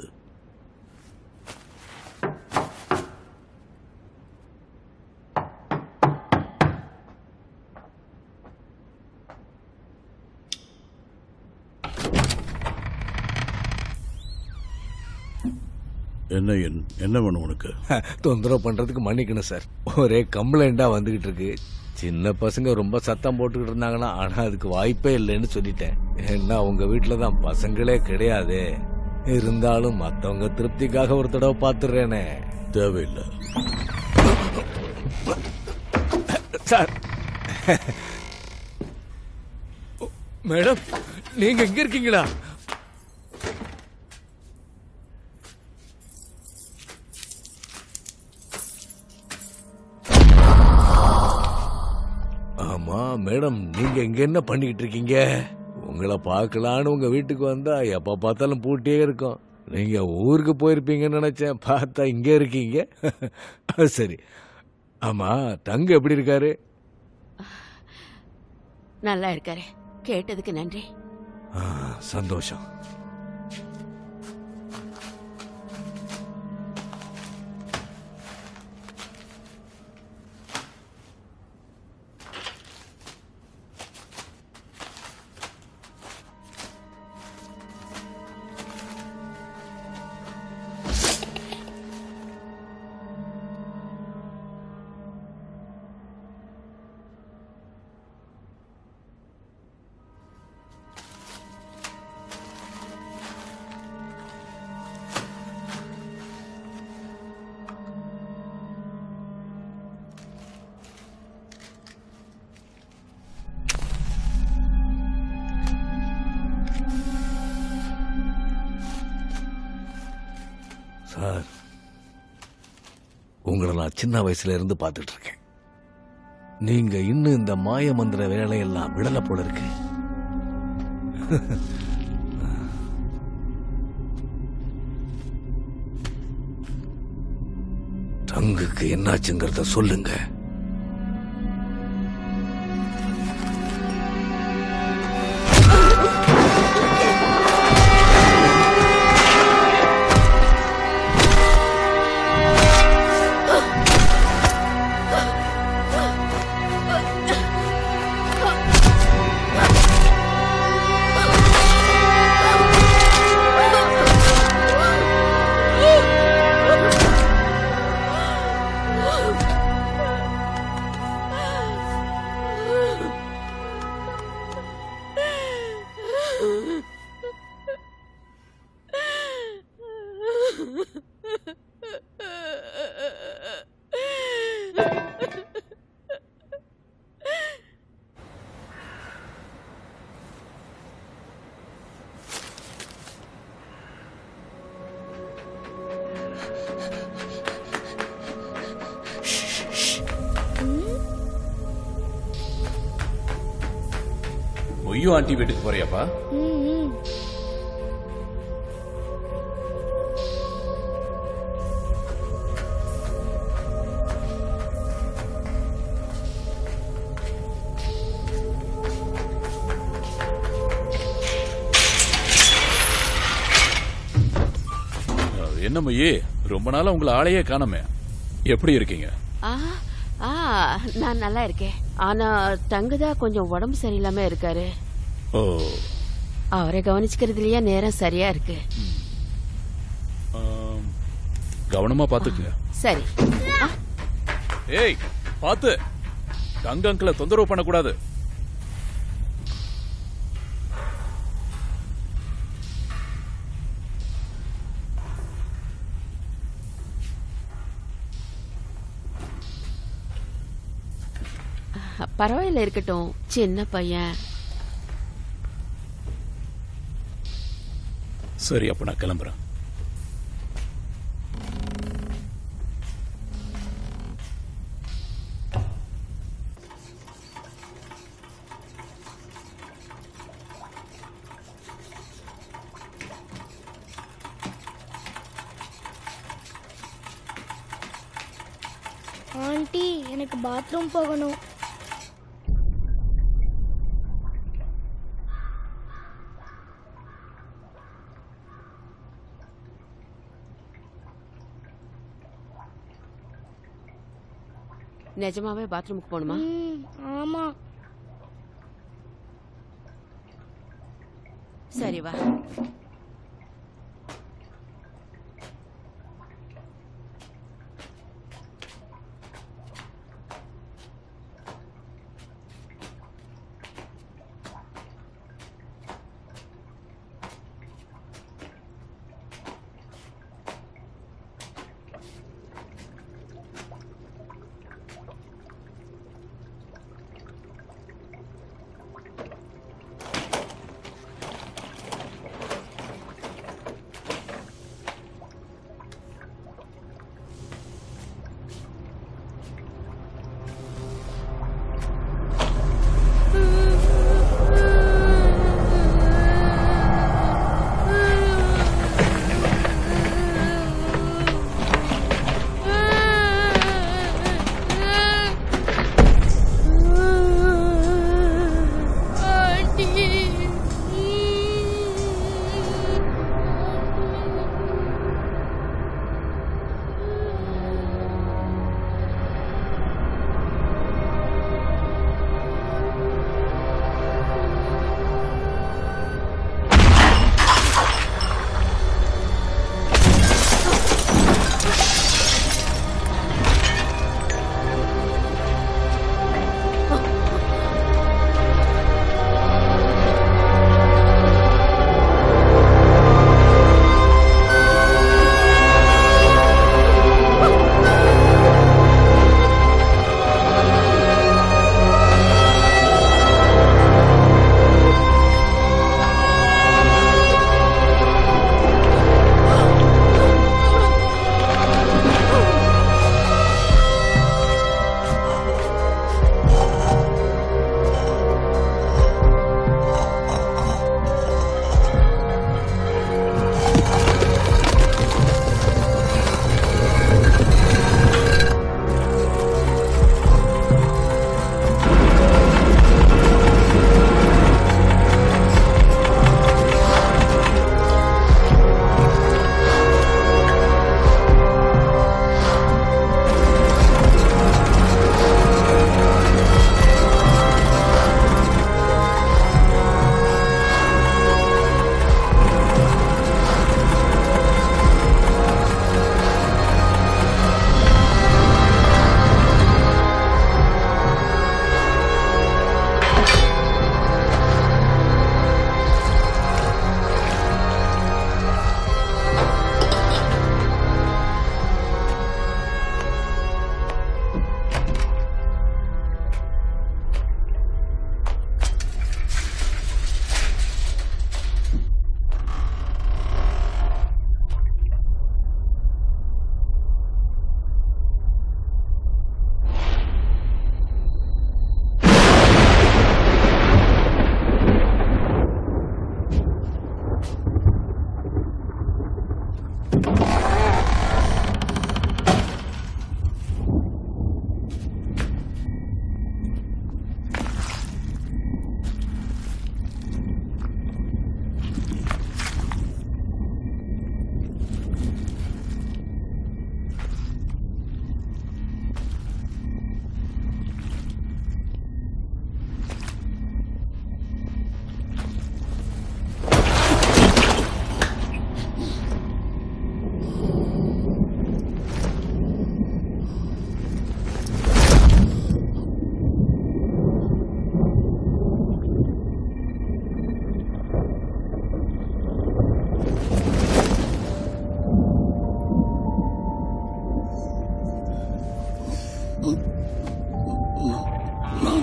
என்ன வேணும் உனக்கு? தொந்தரவு பண்றதுக்கு மன்னிக்கணும் சார். ஒரே கம்ப்ளைண்டா வந்துகிட்டு இருக்கு. சின்ன பசங்க ரொம்ப சத்தம் போட்டுக்கிட்டு இருந்தாங்கன்னா, ஆனா அதுக்கு வாய்ப்பே இல்லைன்னு சொல்லிட்டேன். ஏன்னா உங்க வீட்டுல தான் பசங்களே கிடையாது. இருந்தாலும் மத்தவங்க திருப்திக்காக ஒரு தடவை பாத்துறேனே. தேவையில்லை சார். மேடம், நீங்க எங்க இருக்கீங்களா? ஆமா மேடம், நீங்க இங்க என்ன பண்ணிக்கிட்டு இருக்கீங்க? உங்களை பார்க்கலான்னு உங்க வீட்டுக்கு வந்தா எப்ப பார்த்தாலும் பூட்டியே இருக்கும். நீங்க ஊருக்கு போயிருப்பீங்கன்னு நினைச்சேன், பார்த்தா இங்க இருக்கீங்க. சரி, ஆமா தங்க எப்படி இருக்காரு? நல்லா இருக்காரு. கேட்டதுக்கு நன்றி. சந்தோஷம். உங்களை நான் சின்ன வயசுல இருந்து பார்த்துட்டு இருக்கேன். நீங்க இன்னும் இந்த மாய மந்திர வேலையெல்லாம் விடல போல இருக்கு. தங்குக்கு என்னாச்சுங்கிறத சொல்லுங்க. மொய்யு ஆண்டி வீட்டுக்கு போறியாப்பா? என்ன மொய்யே, ரொம்ப நாளா உங்களை ஆளையே காணோமே. எப்படி இருக்கீங்க? நான் நல்லா இருக்கேன். ஆனா தங்குதான் கொஞ்சம் உடம்பு சரியில்லாம இருக்காரு. ஓ, அவரை கவனிச்சுக்கிறதுலயே நேரம் சரியா இருக்கு. கவனமா பாத்துக்குங்க. சரி. ஏய், பாத்து, தங்க அங்கிள தொந்தரவு பண்ணக்கூடாது. பரவாயில்ல, இருக்கட்டும், சின்ன பையன். சரி, அப்ப நான் கிளம்புறேன். ஆண்டி, எனக்கு பாத்ரூம் போகணும். நிஜமாவே பாத்ரூமுக்கு போகணுமா? ஆமா. சரி, வா.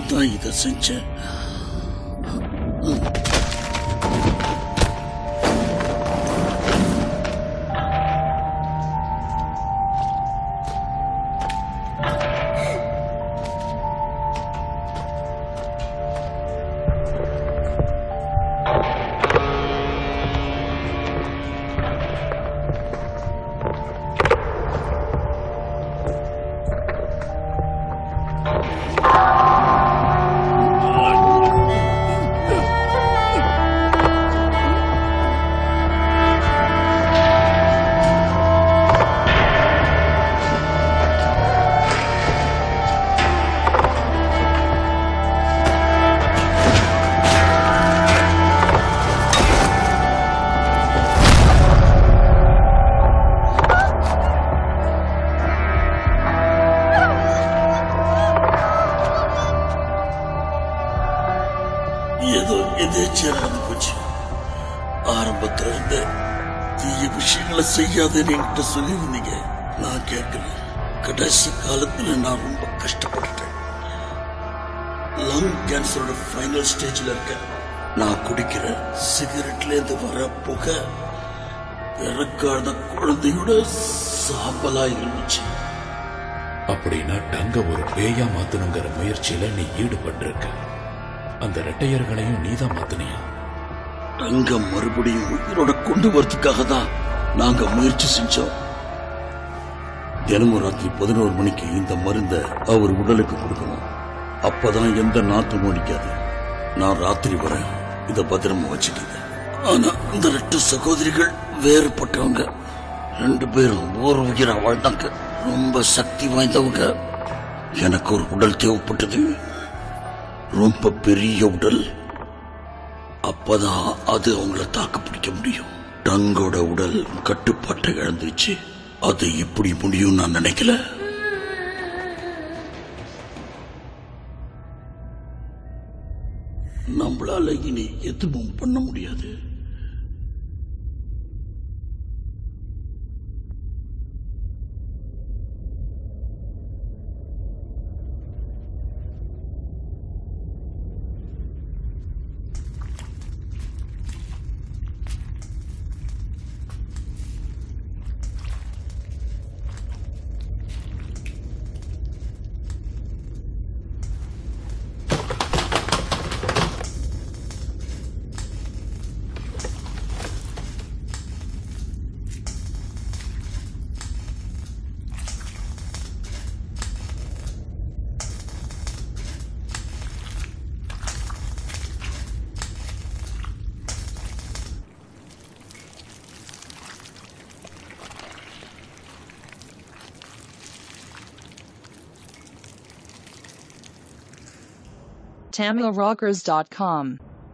நான் தான் இதை செஞ்சேன். ஏதோ எதேச்சியா நடந்து போச்சு. ஆரம்பத்துல இருந்த தீய விஷயங்களை செய்யாதேன்னு என்கிட்ட சொல்லியிருந்தீங்க, நான் கேட்கல. கடைசி காலத்துல நான் ரொம்ப கஷ்டப்பட்டுட்டேன். லங் கேன்சரோட ஃபைனல் ஸ்டேஜ்ல இருக்கேன். நான் குடிக்கிற சிகரெட்ல இருந்து வர புகை பிறக்காத குழந்தையோட சாம்பலா இருந்துச்சு. அப்படின்னா டங்க ஒரு பேயா மாத்தணுங்கிற முயற்சியில நீ ஈடுபட்டிருக்க. அந்த ரெட்டையர்களையும் நீதான் மாத்தினியா? டங்க மறுபடியும் உயிரோட கொண்டு வரதுக்காக தான் நாங்க முயற்சி செஞ்சோம். தினமும் ராத்திரி 11 மணிக்கு இந்த மருந்தை அவர் உடலுக்கு கொடுக்கணும். அப்பதான் எந்த நாத்தமும் அடிக்காது. நான் ராத்திரி வர இத பத்திரமா வச்சுக்கீங்க. ஆனா இந்த 2 சகோதரிகள் வேறுபட்டவங்க. 2 பேரும் ஒரு உயிரா வாழ்ந்தாங்க. ரொம்ப சக்தி வாய்ந்தவங்க. எனக்கு ஒரு உடல் தேவைப்பட்டது, ரொம்ப பெரிய உடல். அப்பதான் அது அவங்கள தாக்கு பிடிக்க முடியும். டங்கோட உடல் கட்டுப்பாட்டை இழந்துச்சு. அது இப்படி முடியும் நான் நினைக்கல. நம்மளால இனி எதுவும் பண்ண முடியாது. TamilRockers.com.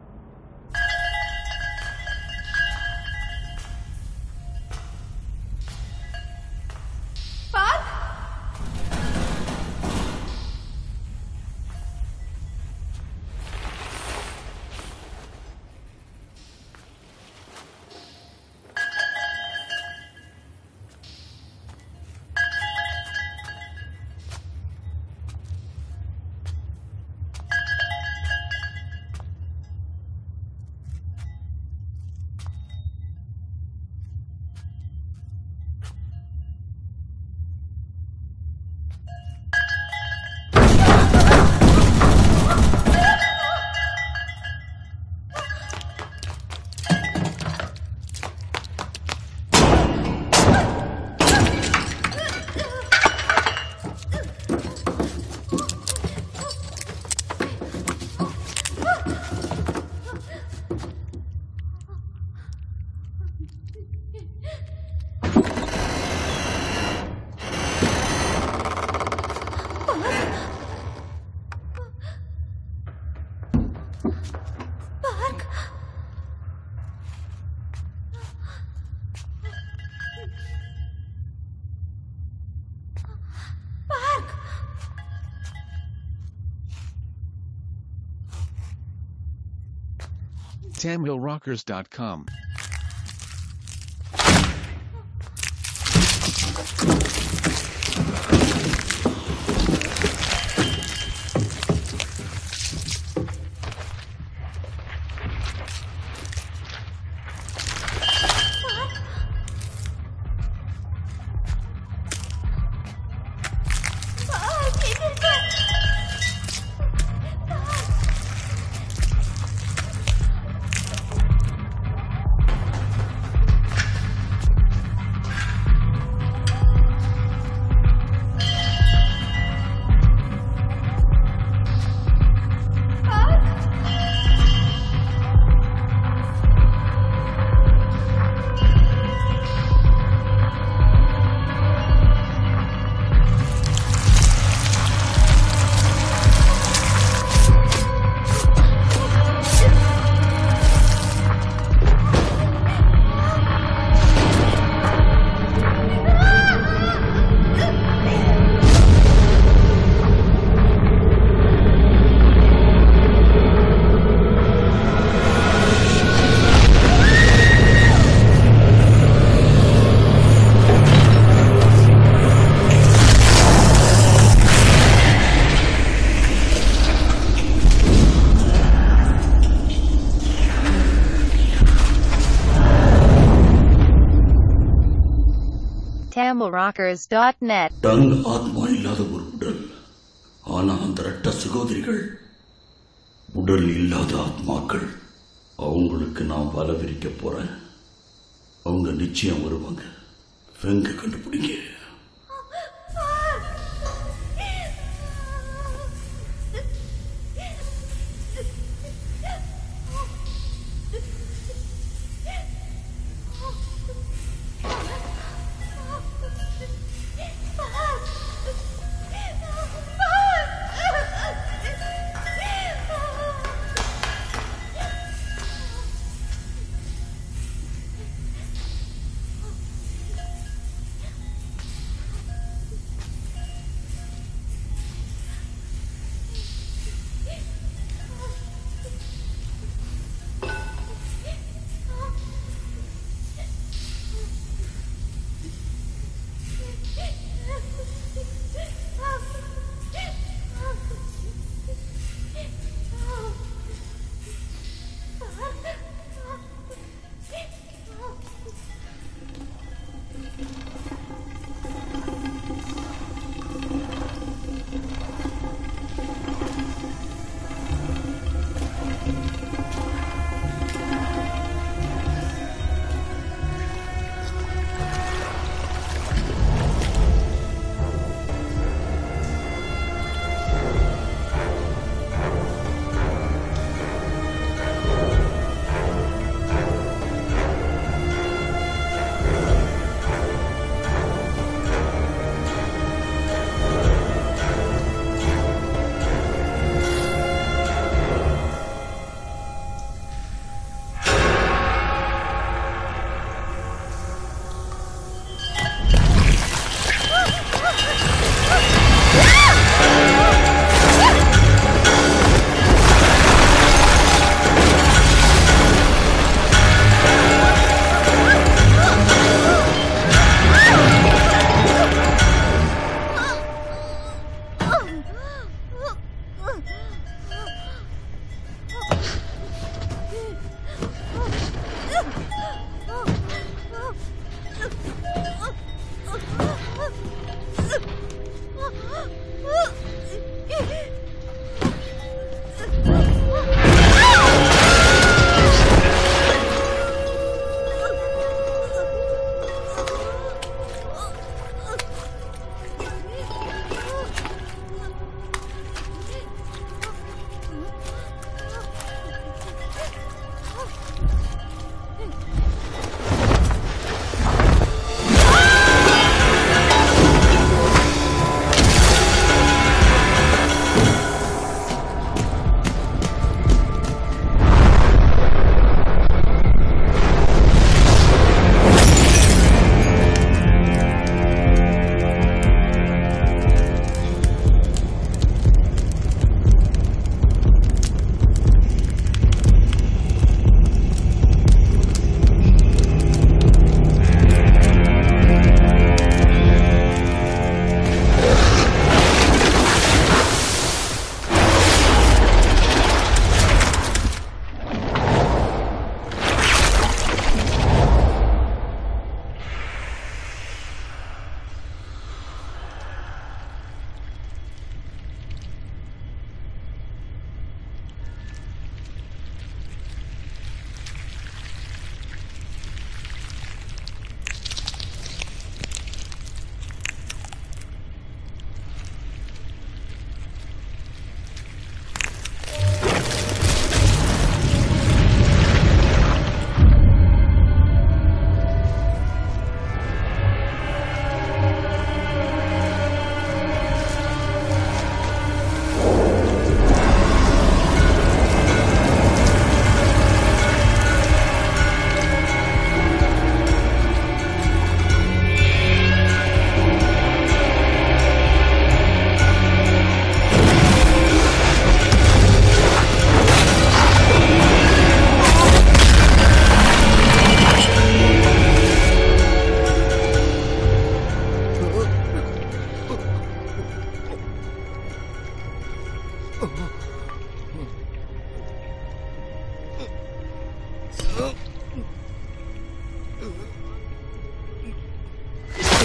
TamilRockers.com. TamilRockers.net. டங் ஆத்மா இல்லாத ஒரு உடல். ஆனா அந்த ரெட்ட சகோதரிகள் உடல் இல்லாத ஆத்மாக்கள். அவங்களுக்கு நான் வலை விரிக்க போறேன். அவங்க நிச்சயம் வருவாங்க. வெங்க கண்டுபிடிங்க.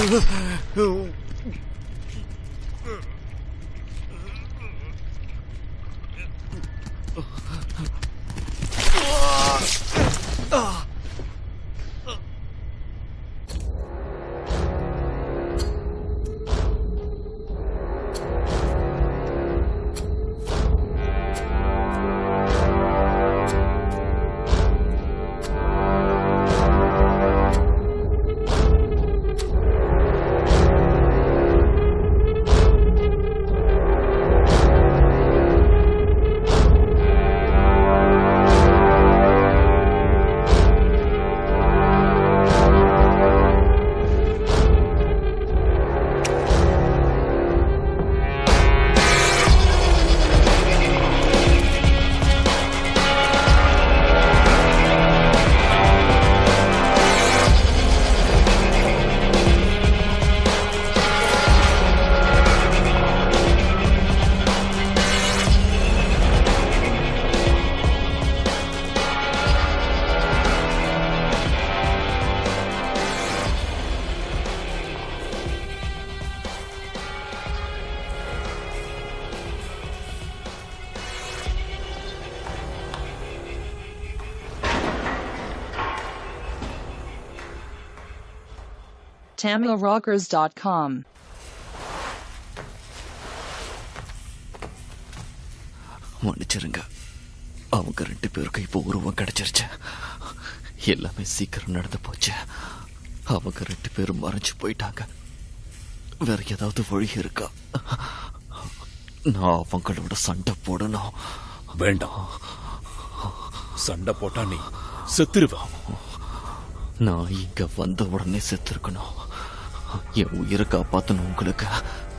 TamilRockers.com. மன்னிச்சிருங்க, அவங்க 2 பேருக்கு இப்போ உருவம் கிடைச்சிருச்சு. எல்லாமே சீக்கிரம் நடந்து போச்சு. அவங்க 2 பேரும் மறைஞ்சு போயிட்டாங்க. வேற ஏதாவது வழி இருக்கா? நான் அவங்களோட சண்டை போடணும். வேண்டாம், சண்டை போட்டா நீ செத்துருவ. நான் இங்க வந்த உடனே செத்துருக்கணும். என் உயிரை காப்பாத்தணும். உங்களுக்கு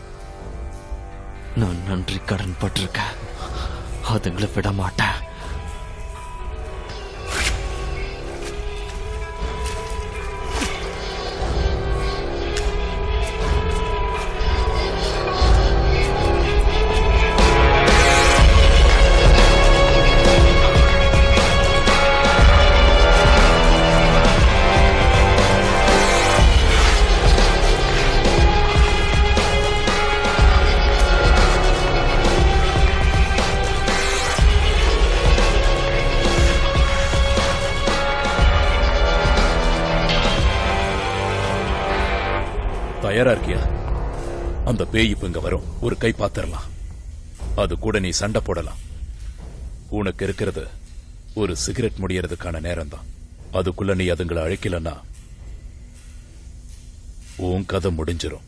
நான் நன்றி கடன் பட்டிருக்கேன். அதுங்களை விட மாட்டேன். தயாரா இருக்கியா? அந்த பேய் இப்ப இங்க வரும். ஒரு கை பாத்திரலாம். அது கூட நீ சண்டை போடலாம். உனக்கு இருக்கிறது ஒரு சிகரெட் முடியறதுக்கான நேரம் தான். அதுக்குள்ள நீ அதுங்களை அழைக்கலன்னா உன் கதை முடிஞ்சிரும்.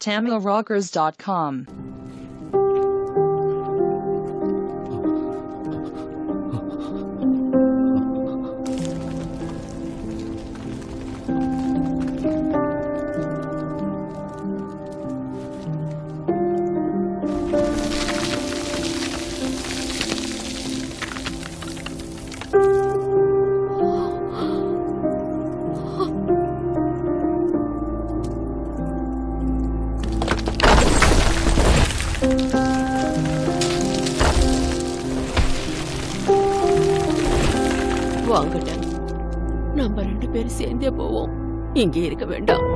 TamilRockers.com. வாங்கட்டும், நம்ம 2 பேரும் சேர்ந்தே போவோம். இங்கே இருக்க வேண்டாம்.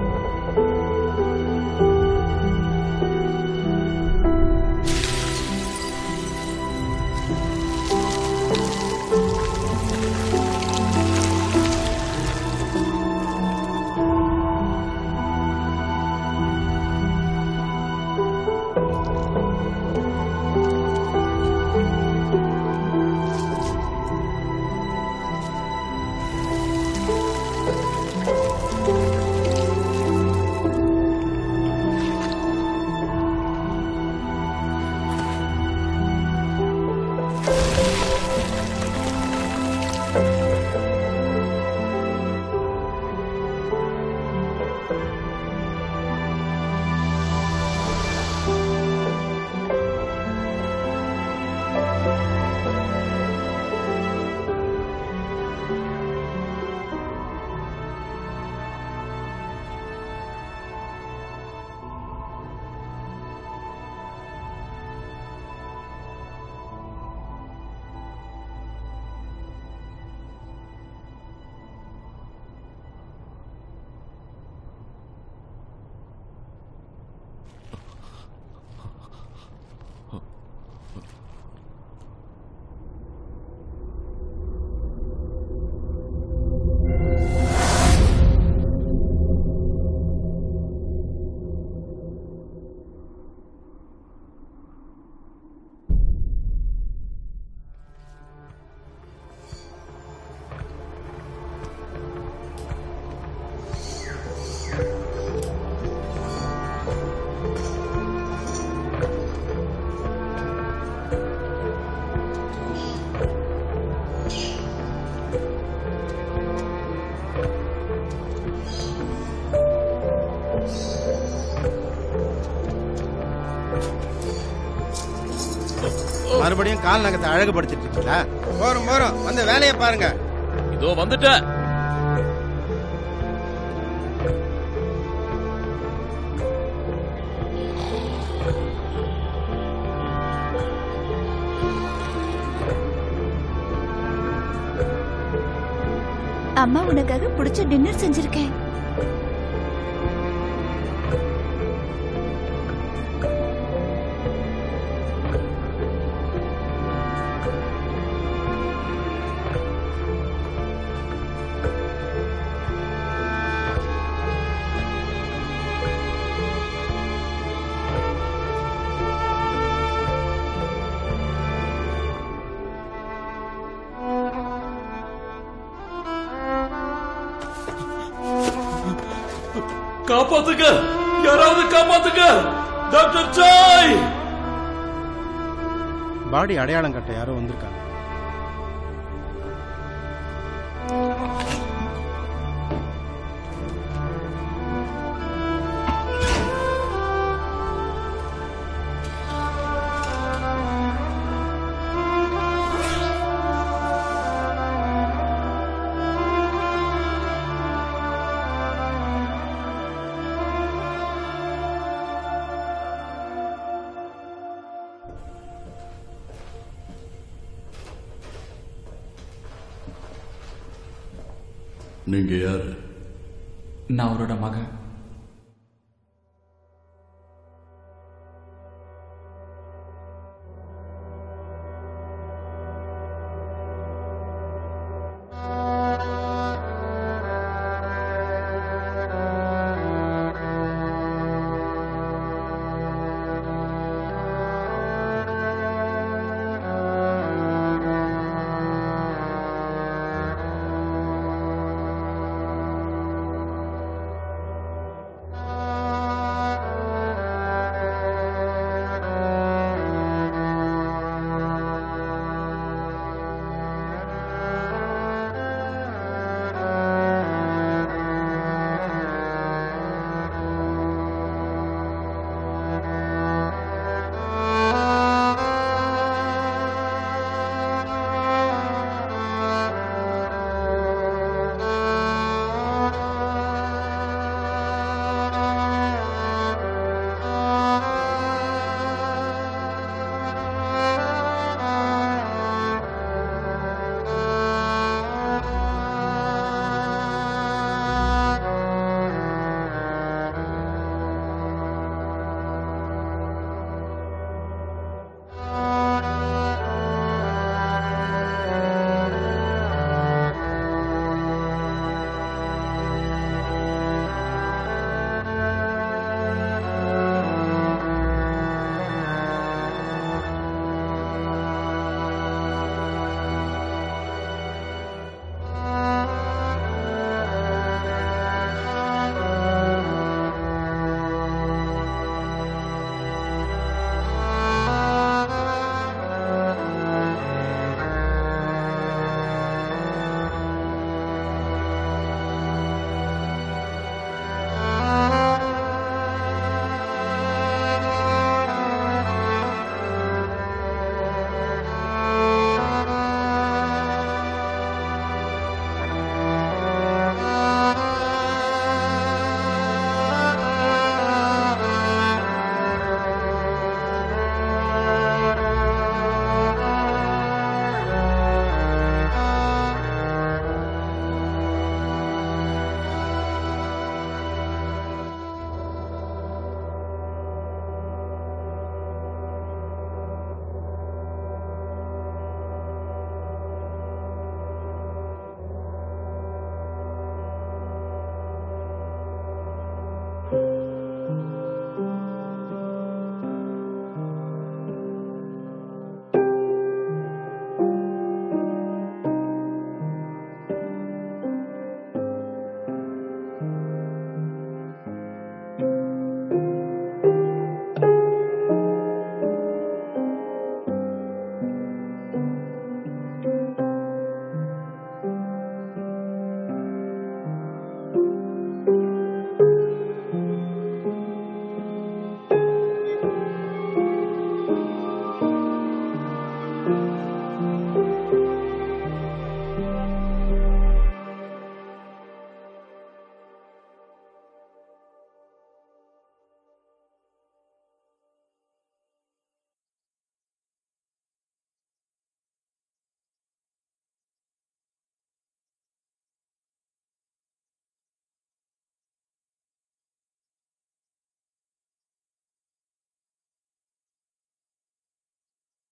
மறுபடியும் கால் நகத்தை அழகுபடுத்திட்டு இருக்கீங்களா? போறோம் போறோம், வந்து வேலையை பாருங்க. இதோ வந்துட்டேன். அம்மா உனக்காக பிடிச்ச டின்னர் செஞ்சிருக்கேன். காப்பாத்துங்க, யாராவது காப்பாத்துங்க, டாக்டர் ஜாய். பாடி அடையாளம் கட்ட யாரோ வந்திருக்காங்க. நீங்க யாரு? நான் அவரோட மகன்.